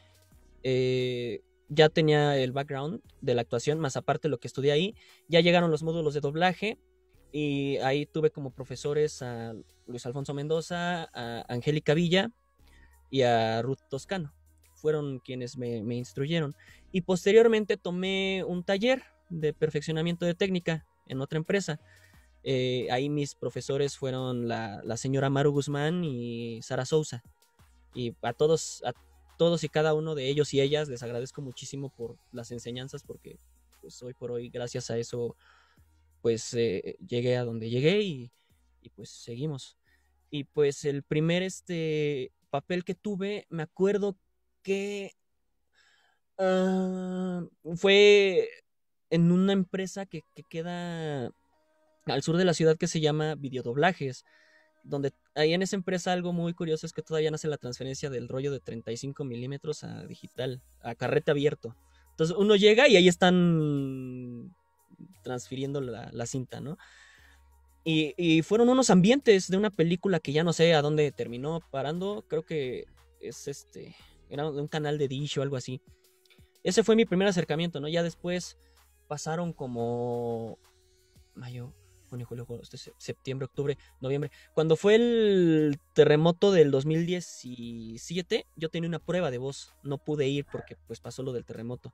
ya tenía el background de la actuación, más aparte lo que estudié ahí. Ya llegaron los módulos de doblaje y ahí tuve como profesores a Luis Alfonso Mendoza, a Angélica Villa y a Ruth Toscano. Fueron quienes me instruyeron. Y posteriormente tomé un taller de perfeccionamiento de técnica en otra empresa. Ahí mis profesores fueron la señora Maru Guzmán y Sara Sousa. Y a todos y cada uno de ellos y ellas les agradezco muchísimo por las enseñanzas, porque pues hoy por hoy, gracias a eso, pues llegué a donde llegué y pues seguimos. Y pues el primer papel que tuve, me acuerdo que fue en una empresa que queda al sur de la ciudad, que se llama Videodoblajes, donde ahí en esa empresa algo muy curioso es que todavía no hace la transferencia del rollo de 35 milímetros a digital, a carrete abierto. Entonces uno llega y ahí están transfiriendo la cinta, ¿no? Y fueron unos ambientes de una película que ya no sé a dónde terminó parando. Creo que es era de un canal de Dish o algo así. Ese fue mi primer acercamiento, ¿no? Ya después pasaron como mayo, junio, julio, septiembre, octubre, noviembre. Cuando fue el terremoto del 2017, yo tenía una prueba de voz. No pude ir porque pues pasó lo del terremoto.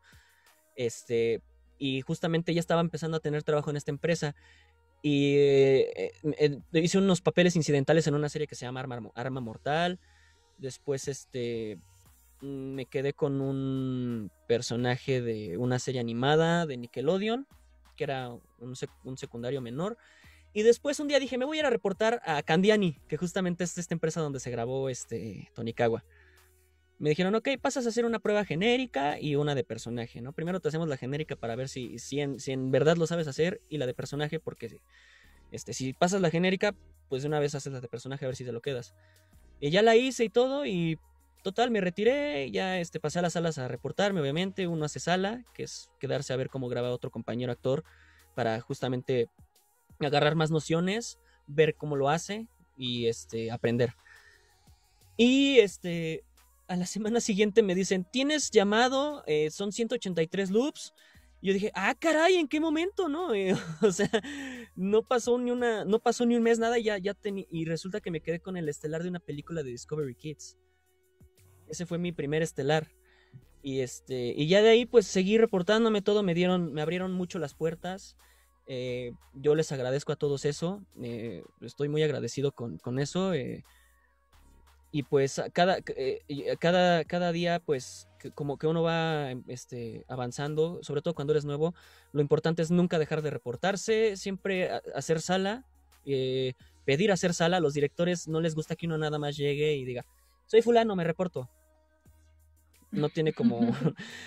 Y justamente ya estaba empezando a tener trabajo en esta empresa. Y hice unos papeles incidentales en una serie que se llama Arma Mortal. Después me quedé con un personaje de una serie animada de Nickelodeon, que era un secundario menor. Y después un día dije, me voy a ir a reportar a Candiani, que justamente es esta empresa donde se grabó Tonikawa. Me dijeron, ok, pasas a hacer una prueba genérica y una de personaje, ¿no? Primero te hacemos la genérica para ver si en verdad lo sabes hacer, y la de personaje porque si pasas la genérica, pues de una vez haces la de personaje a ver si te lo quedas. Y ya la hice y todo, y total, me retiré, ya pasé a las salas a reportarme, obviamente. Uno hace sala, que es quedarse a ver cómo graba otro compañero actor, para justamente agarrar más nociones, ver cómo lo hace y aprender. Y a la semana siguiente me dicen, ¿tienes llamado? Son 183 loops. Y yo dije, ah, caray, ¿en qué momento, no? O sea, no pasó ni un mes, nada, y resulta que me quedé con el estelar de una película de Discovery Kids. Ese fue mi primer estelar. Y ya de ahí pues seguí reportándome todo, me abrieron mucho las puertas. Yo les agradezco a todos eso. Estoy muy agradecido con eso. Y pues cada día pues como que uno va avanzando, sobre todo cuando eres nuevo. Lo importante es nunca dejar de reportarse, siempre hacer sala, pedir hacer sala. A los directores no les gusta que uno nada más llegue y diga, soy fulano, me reporto. No tiene como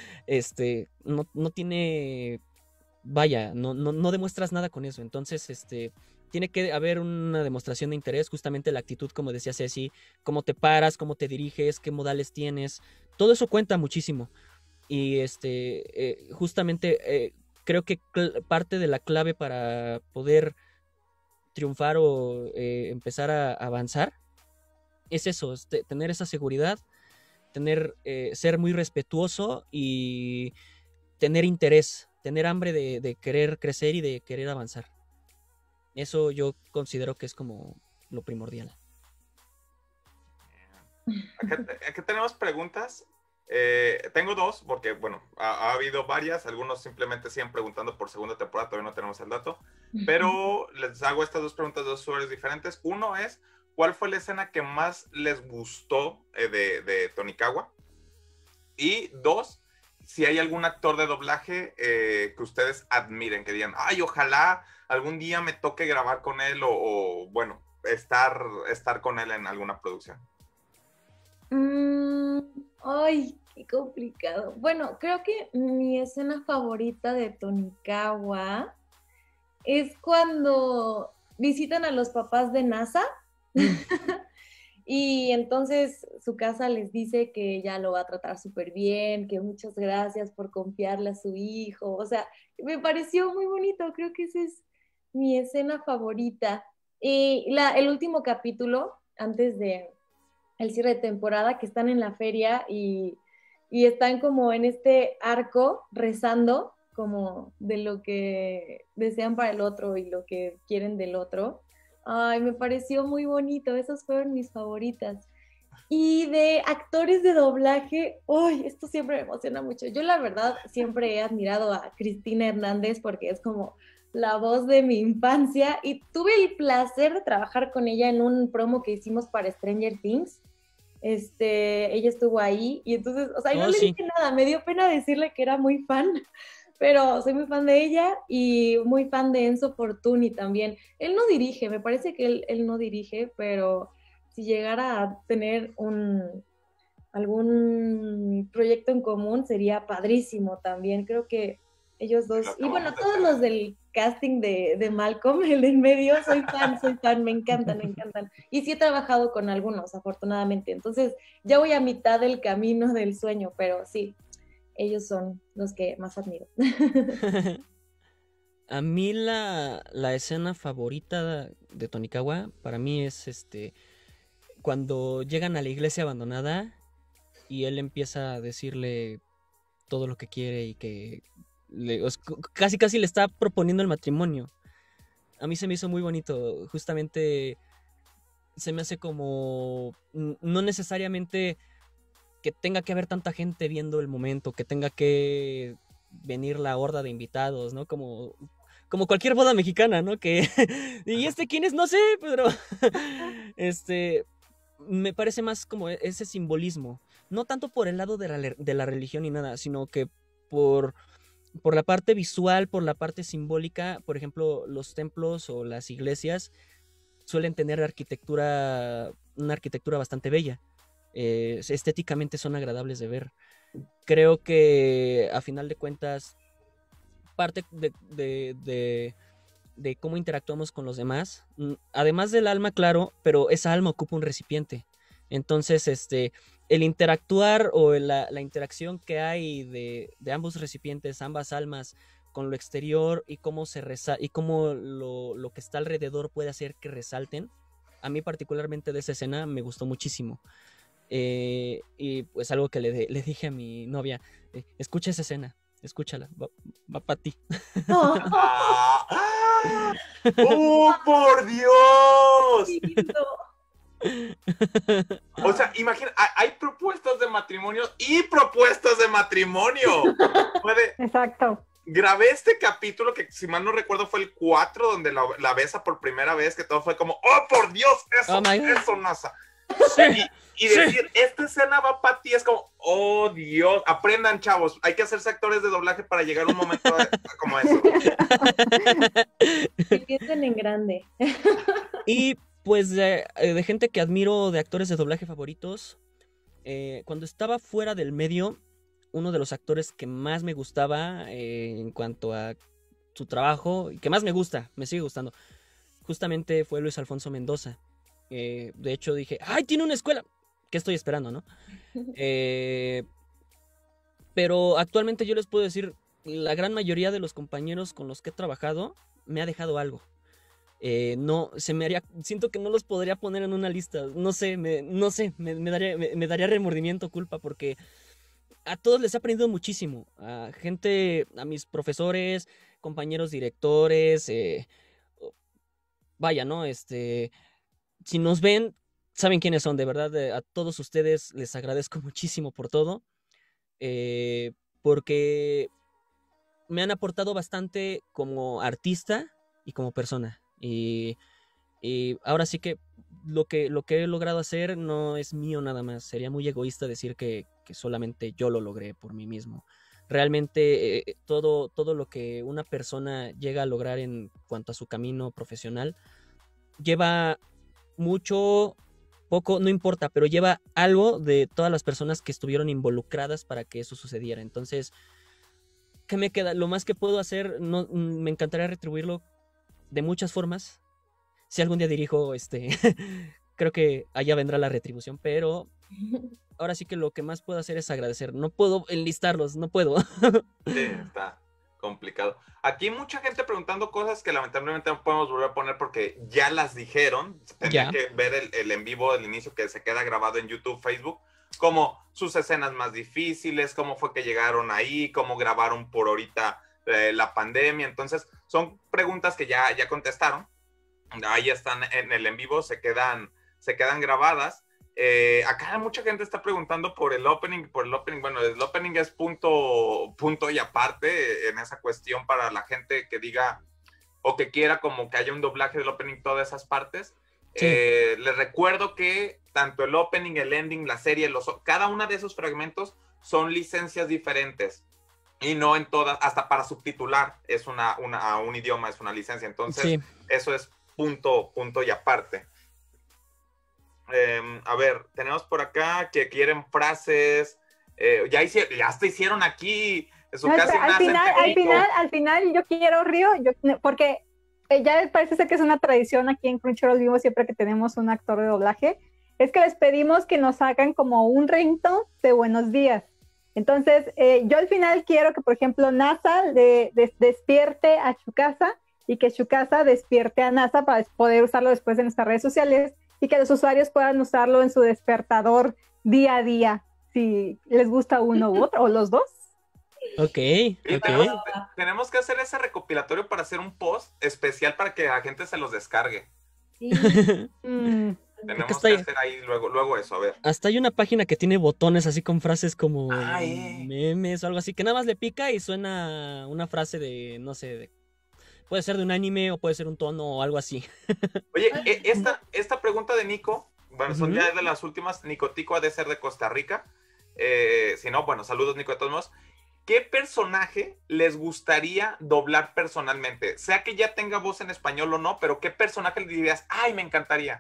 no tiene, vaya, no demuestras nada con eso. Entonces tiene que haber una demostración de interés, justamente la actitud, como decía Ceci, cómo te paras, cómo te diriges, qué modales tienes, todo eso cuenta muchísimo. Y justamente creo que parte de la clave para poder triunfar o empezar a avanzar es eso, tener esa seguridad ser muy respetuoso y tener interés, tener hambre de querer crecer y de querer avanzar. Eso yo considero que es como lo primordial. Aquí tenemos preguntas. Tengo dos, porque bueno, ha habido varias, algunos simplemente siguen preguntando por segunda temporada, todavía no tenemos el dato, pero les hago estas dos preguntas de dos usuarios diferentes. Uno es, ¿cuál fue la escena que más les gustó de Tonikawa? Y dos, si hay algún actor de doblaje que ustedes admiren, que digan, ay, ojalá algún día me toque grabar con él o bueno, estar con él en alguna producción. Ay, qué complicado. Bueno, creo que mi escena favorita de Tonikawa es cuando visitan a los papás de NASA y entonces su casa les dice que ya lo va a tratar súper bien, que muchas gracias por confiarle a su hijo. O sea, me pareció muy bonito. Creo que esa es mi escena favorita. Y el último capítulo, antes de el cierre de temporada, que están en la feria y están como en este arco rezando como de lo que desean para el otro y lo que quieren del otro. Ay, me pareció muy bonito, esas fueron mis favoritas. Y de actores de doblaje, uy, esto siempre me emociona mucho. Yo la verdad siempre he admirado a Cristina Hernández porque es como la voz de mi infancia y tuve el placer de trabajar con ella en un promo que hicimos para Stranger Things. Ella estuvo ahí y entonces, o sea, no le dije nada, me dio pena decirle que era muy fan, pero soy muy fan de ella y muy fan de Enzo Fortuni también. Él no dirige, me parece que él no dirige, pero si llegara a tener algún proyecto en común sería padrísimo también. Creo que ellos dos, y bueno, todos los del casting de Malcolm, el de en medio, soy fan, me encantan. Y sí he trabajado con algunos, afortunadamente. Entonces, ya voy a mitad del camino del sueño, pero sí, ellos son los que más admiro. A mí la escena favorita de Tonikawa, para mí es cuando llegan a la iglesia abandonada y él empieza a decirle todo lo que quiere y que casi le está proponiendo el matrimonio. A mí se me hizo muy bonito. Justamente se me hace como no necesariamente que tenga que haber tanta gente viendo el momento, que tenga que venir la horda de invitados, ¿no? Como cualquier boda mexicana, ¿no? Que ¿y quién es? No sé, pero me parece más como ese simbolismo, no tanto por el lado de la religión ni nada, sino que por la parte visual, por la parte simbólica. Por ejemplo, los templos o las iglesias suelen tener una arquitectura bastante bella. Estéticamente son agradables de ver. Creo que a final de cuentas parte de cómo interactuamos con los demás, además del alma, claro, pero esa alma ocupa un recipiente. Entonces, el interactuar o la interacción que hay de ambos recipientes, ambas almas, con lo exterior y cómo y cómo lo que está alrededor puede hacer que resalten. A mí particularmente de esa escena me gustó muchísimo. Y pues algo que le dije a mi novia, escucha esa escena, escúchala, va para ti. ¡Oh, por Dios! O sea, imagina, hay propuestas de matrimonio y propuestas de matrimonio. Exacto. Grabé este capítulo que, si mal no recuerdo, fue el 4, donde la besa por primera vez, que todo fue como, ¡oh, por Dios! Eso, NASA. Sí, y decir, esta escena va para ti, es como, ¡oh, Dios! Aprendan, chavos, hay que hacerse actores de doblaje para llegar a un momento como eso. Que piensen en grande. Y pues de gente que admiro, de actores de doblaje favoritos, cuando estaba fuera del medio, uno de los actores que más me gustaba en cuanto a su trabajo, y que más me sigue gustando, justamente fue Luis Alfonso Mendoza. De hecho dije, ¡ay, tiene una escuela! ¿Qué estoy esperando, no? Pero actualmente yo les puedo decir, la gran mayoría de los compañeros con los que he trabajado me ha dejado algo. No, siento que no los podría poner en una lista. No sé, me daría remordimiento, culpa, porque a todos les he aprendido muchísimo. A gente, a mis profesores, compañeros directores, vaya, ¿no? Si nos ven, saben quiénes son, de verdad. A todos ustedes les agradezco muchísimo por todo. Porque me han aportado bastante como artista y como persona. Y ahora sí que lo que he logrado hacer no es mío nada más. Sería muy egoísta decir que solamente yo lo logré por mí mismo. Realmente todo lo que una persona llega a lograr en cuanto a su camino profesional lleva mucho, poco, no importa, pero lleva algo de todas las personas que estuvieron involucradas para que eso sucediera. Entonces, ¿qué me queda? Lo más que puedo hacer, no, me encantaría retribuirlo de muchas formas. Si algún día dirijo, creo que allá vendrá la retribución, pero ahora sí que lo que más puedo hacer es agradecer. No puedo enlistarlos, no puedo. Sí, está complicado. Aquí hay mucha gente preguntando cosas que lamentablemente no podemos volver a poner porque ya las dijeron. Tendría que ver el en vivo del inicio que se queda grabado en YouTube, Facebook, como sus escenas más difíciles, cómo fue que llegaron ahí, cómo grabaron por ahorita la pandemia. Entonces, son preguntas que ya contestaron. Ahí están en el en vivo, se quedan grabadas. Acá mucha gente está preguntando por el opening. Bueno, el opening es punto y aparte en esa cuestión para la gente que diga o que quiera como que haya un doblaje del opening, todas esas partes. Sí. Les recuerdo que tanto el opening, el ending, la serie, cada una de esos fragmentos son licencias diferentes y no en todas, hasta para subtitular es un idioma, es una licencia. Entonces, sí, eso es punto y aparte. A ver, tenemos por acá que quieren frases. Ya hasta hicieron aquí. Eso casi al final yo quiero, Río, porque ya parece ser que es una tradición aquí en Crunchyroll Vivo, siempre que tenemos un actor de doblaje, es que les pedimos que nos hagan como un ringtone de buenos días. Entonces, yo al final quiero que, por ejemplo, NASA despierte a Tsukasa y que Tsukasa despierte a NASA para poder usarlo después en nuestras redes sociales y que los usuarios puedan usarlo en su despertador día a día, si les gusta uno u otro, o los dos. Ok. Tenemos que hacer ese recopilatorio para hacer un post especial para que la gente se los descargue. Sí. Tenemos que hacer ahí luego eso, a ver. Hasta hay una página que tiene botones así con frases como memes o algo así, que nada más le pica y suena una frase de, no sé, puede ser de un anime o puede ser un tono o algo así. Oye, esta pregunta de Nico, bueno, son ya de las últimas. Nicotico ha de ser de Costa Rica. Si no, bueno, saludos, Nico, de todos modos. ¿Qué personaje les gustaría doblar personalmente? Sea que ya tenga voz en español o no, pero ¿qué personaje le dirías? ¡Ay, me encantaría!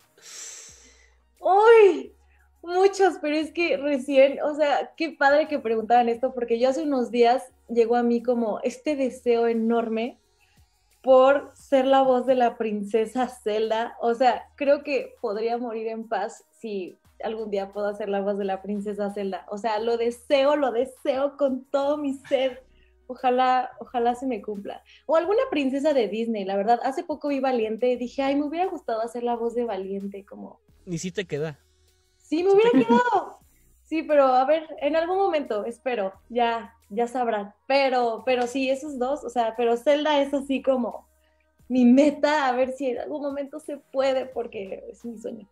¡Uy! Muchos, pero es que recién, o sea, qué padre que preguntaban esto, porque yo hace unos días llegó a mí como este deseo enorme por ser la voz de la princesa Zelda. O sea, creo que podría morir en paz si algún día puedo hacer la voz de la princesa Zelda. O sea, lo deseo con todo mi ser. Ojalá se me cumpla. O alguna princesa de Disney, la verdad. Hace poco vi Valiente y dije, ay, me hubiera gustado hacer la voz de Valiente, como... Ni si te queda. Sí, me hubiera quedado. Sí, pero a ver, en algún momento, espero, ya sabrán. Pero sí, esos dos, o sea, pero Zelda es así como mi meta, a ver si en algún momento se puede, porque es mi sueño.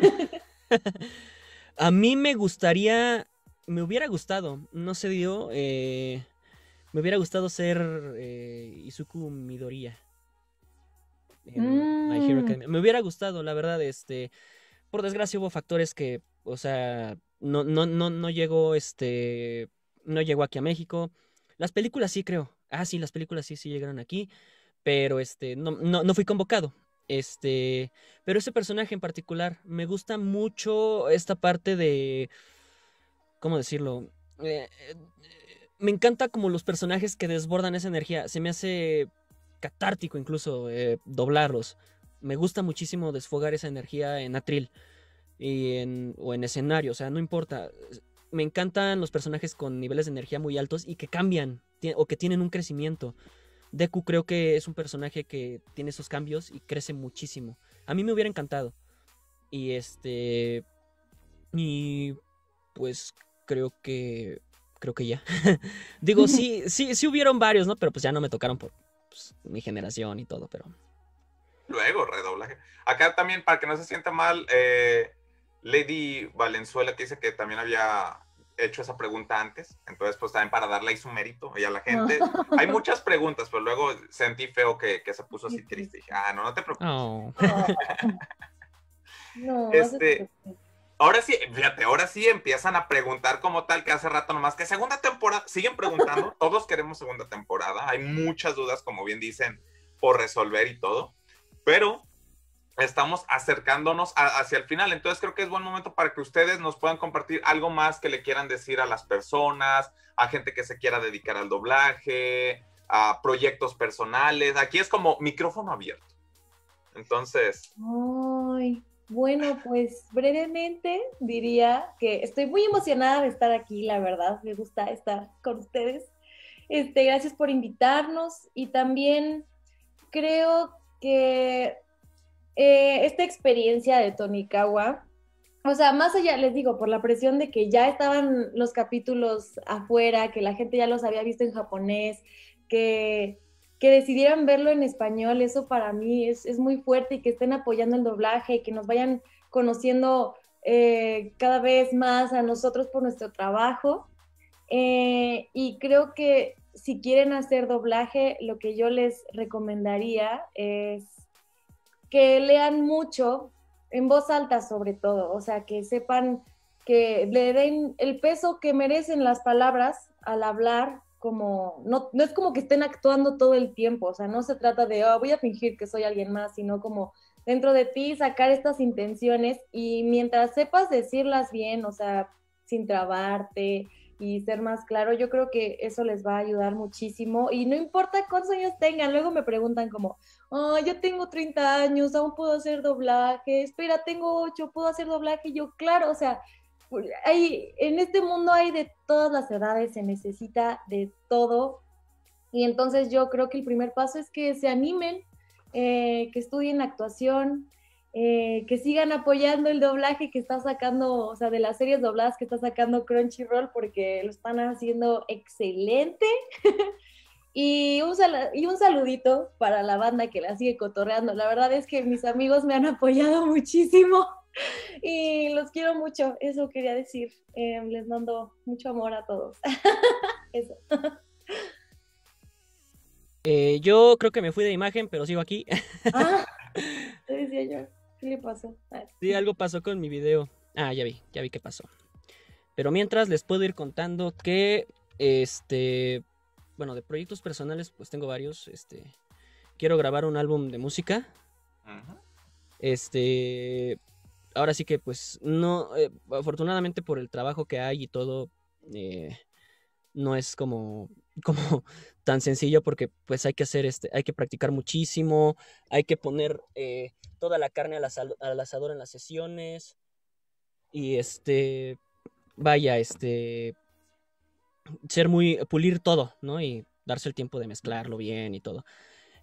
A mí me hubiera gustado, no se dio, me hubiera gustado ser Izuku Midoriya en My Hero Academia. Me hubiera gustado, la verdad, por desgracia hubo factores que, o sea, no llegó, no llegó aquí a México. Las películas sí, creo. Ah, sí, las películas sí llegaron aquí, pero no fui convocado. Pero ese personaje en particular, me gusta mucho esta parte de, ¿cómo decirlo? Me encanta como los personajes que desbordan esa energía. Se me hace catártico incluso doblarlos. Me gusta muchísimo desfogar esa energía en atril o en escenario, o sea, no importa. Me encantan los personajes con niveles de energía muy altos y que cambian o que tienen un crecimiento. Deku creo que es un personaje que tiene esos cambios y crece muchísimo. A mí me hubiera encantado. Y y pues creo que ya. Digo, sí hubieron varios, ¿no? Pero pues ya no me tocaron por pues, mi generación y todo, pero Luego, redoblaje. Acá también, para que no se sienta mal, Lady Valenzuela que dice que también había hecho esa pregunta antes, entonces pues también para darle ahí su mérito y a la gente. Hay muchas preguntas, pero luego sentí feo que se puso así triste. Dije, no te preocupes. oh. No, Ahora sí, fíjate, ahora sí empiezan a preguntar como tal, que hace rato nomás, que segunda temporada, siguen preguntando, todos queremos segunda temporada, hay muchas dudas, como bien dicen, por resolver y todo, pero estamos acercándonos hacia el final, entonces creo que es buen momento para que ustedes nos puedan compartir algo más que le quieran decir a las personas, a gente que se quiera dedicar al doblaje, a proyectos personales, aquí es como micrófono abierto, entonces... Ay, bueno, pues brevemente diría que estoy muy emocionada de estar aquí, la verdad, me gusta estar con ustedes. Gracias por invitarnos y también creo que esta experiencia de Tonikawa, o sea, más allá, les digo, por la presión de que ya estaban los capítulos afuera, que la gente ya los había visto en japonés, que decidieran verlo en español, eso para mí es muy fuerte y que estén apoyando el doblaje y que nos vayan conociendo cada vez más a nosotros por nuestro trabajo. Y creo que si quieren hacer doblaje, lo que yo les recomendaría es que lean mucho, en voz alta sobre todo, o sea, que sepan que le den el peso que merecen las palabras al hablar, como no es como que estén actuando todo el tiempo, o sea, no se trata de, voy a fingir que soy alguien más, sino como dentro de ti sacar estas intenciones y mientras sepas decirlas bien, o sea, sin trabarte y ser más claro, yo creo que eso les va a ayudar muchísimo y no importa cuántos años tengan, luego me preguntan como, yo tengo 30 años, aún puedo hacer doblaje, espera, tengo 8, puedo hacer doblaje, yo claro, o sea, en este mundo hay de todas las edades, se necesita de todo y entonces yo creo que el primer paso es que se animen, que estudien actuación, que sigan apoyando el doblaje que está sacando, o sea, de las series dobladas que está sacando Crunchyroll porque lo están haciendo excelente. Y un saludito para la banda que la sigue cotorreando. La verdad es que mis amigos me han apoyado muchísimo y los quiero mucho. Eso quería decir. Les mando mucho amor a todos. Eso. Yo creo que me fui de imagen, pero sigo aquí. Te decía yo. ¿Qué le pasó? Sí, algo pasó con mi video. Ya vi qué pasó. Pero mientras les puedo ir contando que bueno, de proyectos personales, pues tengo varios. Quiero grabar un álbum de música. Ahora sí que, pues, no. Afortunadamente, por el trabajo que hay y todo, no es como tan sencillo porque, pues, hay que hacer hay que practicar muchísimo. Hay que poner toda la carne al asador en las sesiones. Y vaya, pulir todo, ¿no? Y darse el tiempo de mezclarlo bien y todo.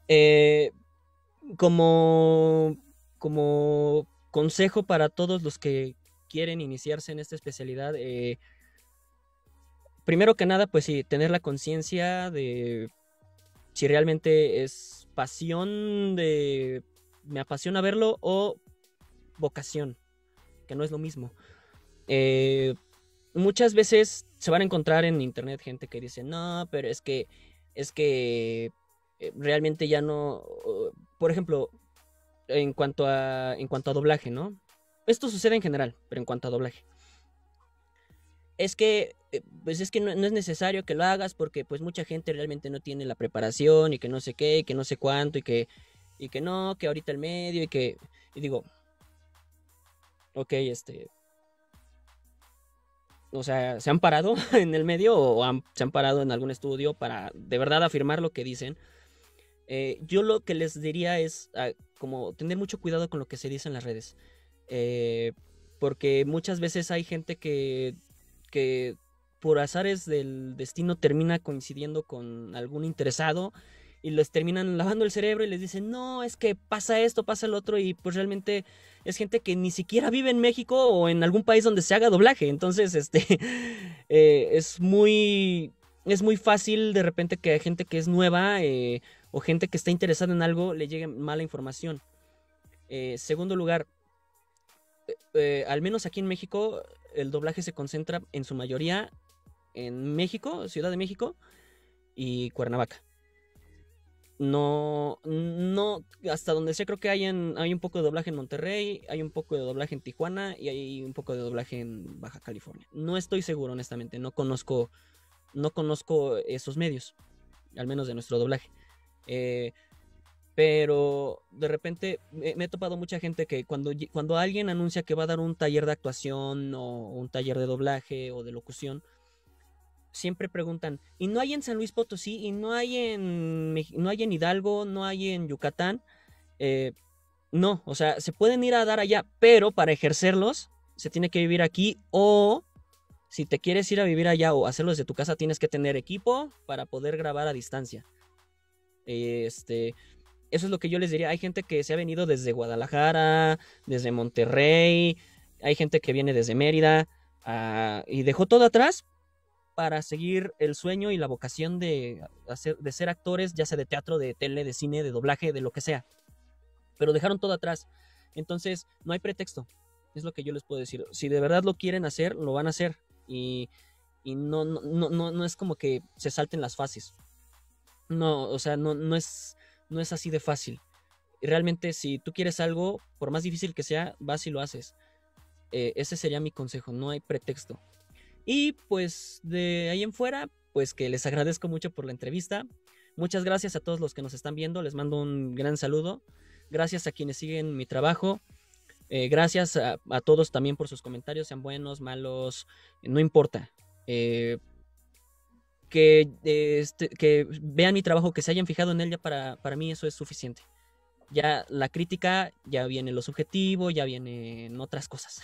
Como consejo para todos los que quieren iniciarse en esta especialidad, primero que nada, pues sí, tener la conciencia de si realmente es pasión me apasiona verlo o vocación, que no es lo mismo. Muchas veces se van a encontrar en internet gente que dice, no, pero es que realmente ya no, por ejemplo, en cuanto a doblaje, ¿no? Esto sucede en general, pero en cuanto a doblaje. Es que, pues es que no es necesario que lo hagas porque pues mucha gente realmente no tiene la preparación y que no sé qué, y que no sé cuánto y que no, que ahorita el medio y digo, ok, o sea, ¿se han parado en el medio o se han parado en algún estudio para de verdad afirmar lo que dicen? Yo lo que les diría es como tener mucho cuidado con lo que se dice en las redes. Porque muchas veces hay gente que por azares del destino termina coincidiendo con algún interesado y les terminan lavando el cerebro y les dicen, no, es que pasa esto, pasa el otro, y pues realmente es gente que ni siquiera vive en México o en algún país donde se haga doblaje. Entonces, es muy fácil de repente que a gente que es nueva o gente que está interesada en algo le llegue mala información. Segundo lugar, al menos aquí en México, el doblaje se concentra en su mayoría en México, Ciudad de México y Cuernavaca. No, hasta donde sé, creo que hay un poco de doblaje en Monterrey, hay un poco de doblaje en Tijuana y hay un poco de doblaje en Baja California. No estoy seguro, honestamente, no conozco esos medios, al menos de nuestro doblaje. Pero de repente me he topado mucha gente que cuando alguien anuncia que va a dar un taller de actuación o un taller de doblaje o de locución, siempre preguntan, ¿y no hay en San Luis Potosí? ¿Y no hay en Hidalgo? ¿No hay en Yucatán? No, o sea, se pueden ir a dar allá, pero para ejercerlos se tiene que vivir aquí, o si te quieres ir a vivir allá o hacerlo desde tu casa, tienes que tener equipo para poder grabar a distancia. Eso es lo que yo les diría. Hay gente que se ha venido desde Guadalajara, desde Monterrey, hay gente que viene desde Mérida, y dejó todo atrás para seguir el sueño y la vocación de ser actores, ya sea de teatro, de tele, de cine, de doblaje, de lo que sea. Pero dejaron todo atrás. Entonces, no hay pretexto. Es lo que yo les puedo decir. Si de verdad lo quieren hacer, lo van a hacer. Y no es como que se salten las fases. No, o sea, no es así de fácil. Realmente, si tú quieres algo, por más difícil que sea, vas y lo haces. Ese sería mi consejo, no hay pretexto. Y pues de ahí en fuera, pues que les agradezco mucho por la entrevista. Muchas gracias a todos los que nos están viendo, les mando un gran saludo. Gracias a quienes siguen mi trabajo. Gracias a todos también por sus comentarios, sean buenos, malos, no importa. Que vean mi trabajo, que se hayan fijado en él, ya para mí eso es suficiente. Ya la crítica, ya viene lo subjetivo, ya vienen otras cosas.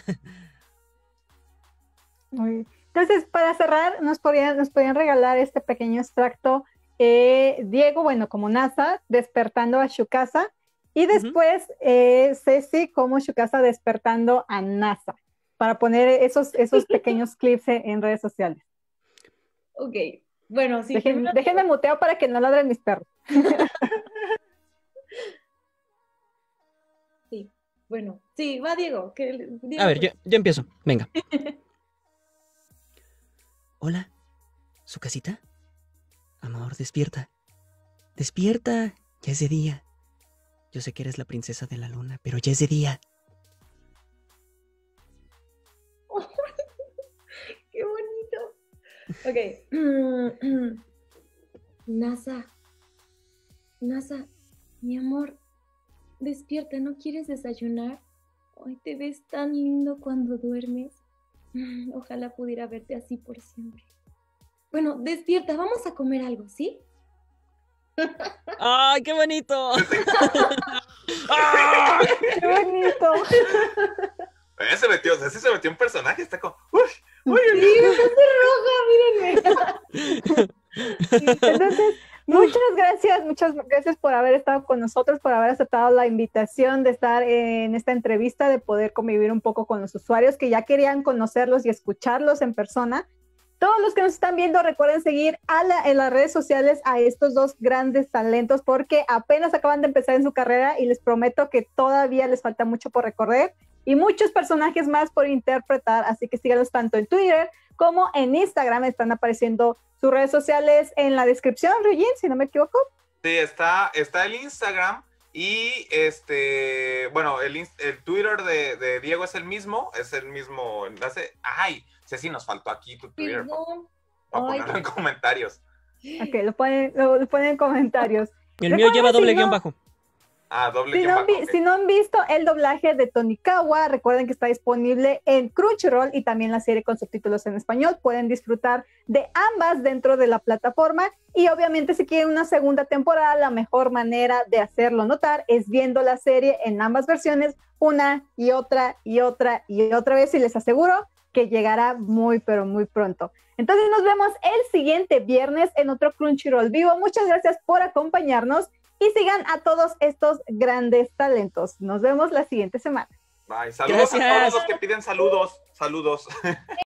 Muy bien. Entonces, para cerrar, nos podían regalar este pequeño extracto, Diego, bueno, como NASA, despertando a Shukasa, y después Ceci como Shukasa despertando a NASA, para poner esos pequeños clips en redes sociales. Ok, bueno, sí. Déjenme muteo para que no ladren mis perros. Sí, bueno, sí, va Diego. A ver, yo empiezo, venga. Hola, ¿su casita? Amor, despierta. Despierta, ya es de día. Yo sé que eres la princesa de la luna, pero ya es de día. ¡Qué bonito! Ok. NASA, mi amor, despierta, ¿no quieres desayunar? Hoy te ves tan lindo cuando duermes. Ojalá pudiera verte así por siempre. Bueno, despierta, vamos a comer algo, ¿sí? ¡Ay, qué bonito! ¡Qué bonito! Se metió un personaje, está como... ¡Uy! Sí, me puse roja, mírenme. Entonces, muchas gracias por haber estado con nosotros, por haber aceptado la invitación de estar en esta entrevista, de poder convivir un poco con los usuarios que ya querían conocerlos y escucharlos en persona. Todos los que nos están viendo, recuerden seguir en las redes sociales a estos dos grandes talentos, porque apenas acaban de empezar en su carrera y les prometo que todavía les falta mucho por recorrer y muchos personajes más por interpretar, así que síganlos tanto en Twitter como en Instagram. Están apareciendo sus redes sociales en la descripción, Ryujin, si no me equivoco. Sí, está el Instagram y bueno, el Twitter de Diego es el mismo enlace. ¡Ay! Ceci, nos faltó aquí tu Twitter para ponerlo en comentarios. Ok, lo ponen en comentarios. El mío lleva doble guión bajo. Si no han visto el doblaje de Tonikawa, recuerden que está disponible en Crunchyroll y también la serie con subtítulos en español. Pueden disfrutar de ambas dentro de la plataforma y obviamente si quieren una segunda temporada, la mejor manera de hacerlo notar es viendo la serie en ambas versiones una y otra y otra y otra vez, y les aseguro que llegará muy, pero muy pronto. Entonces nos vemos el siguiente viernes en otro Crunchyroll Vivo. Muchas gracias por acompañarnos y sigan a todos estos grandes talentos. Nos vemos la siguiente semana. Bye. Saludos Gracias. a todos los que piden saludos. Saludos.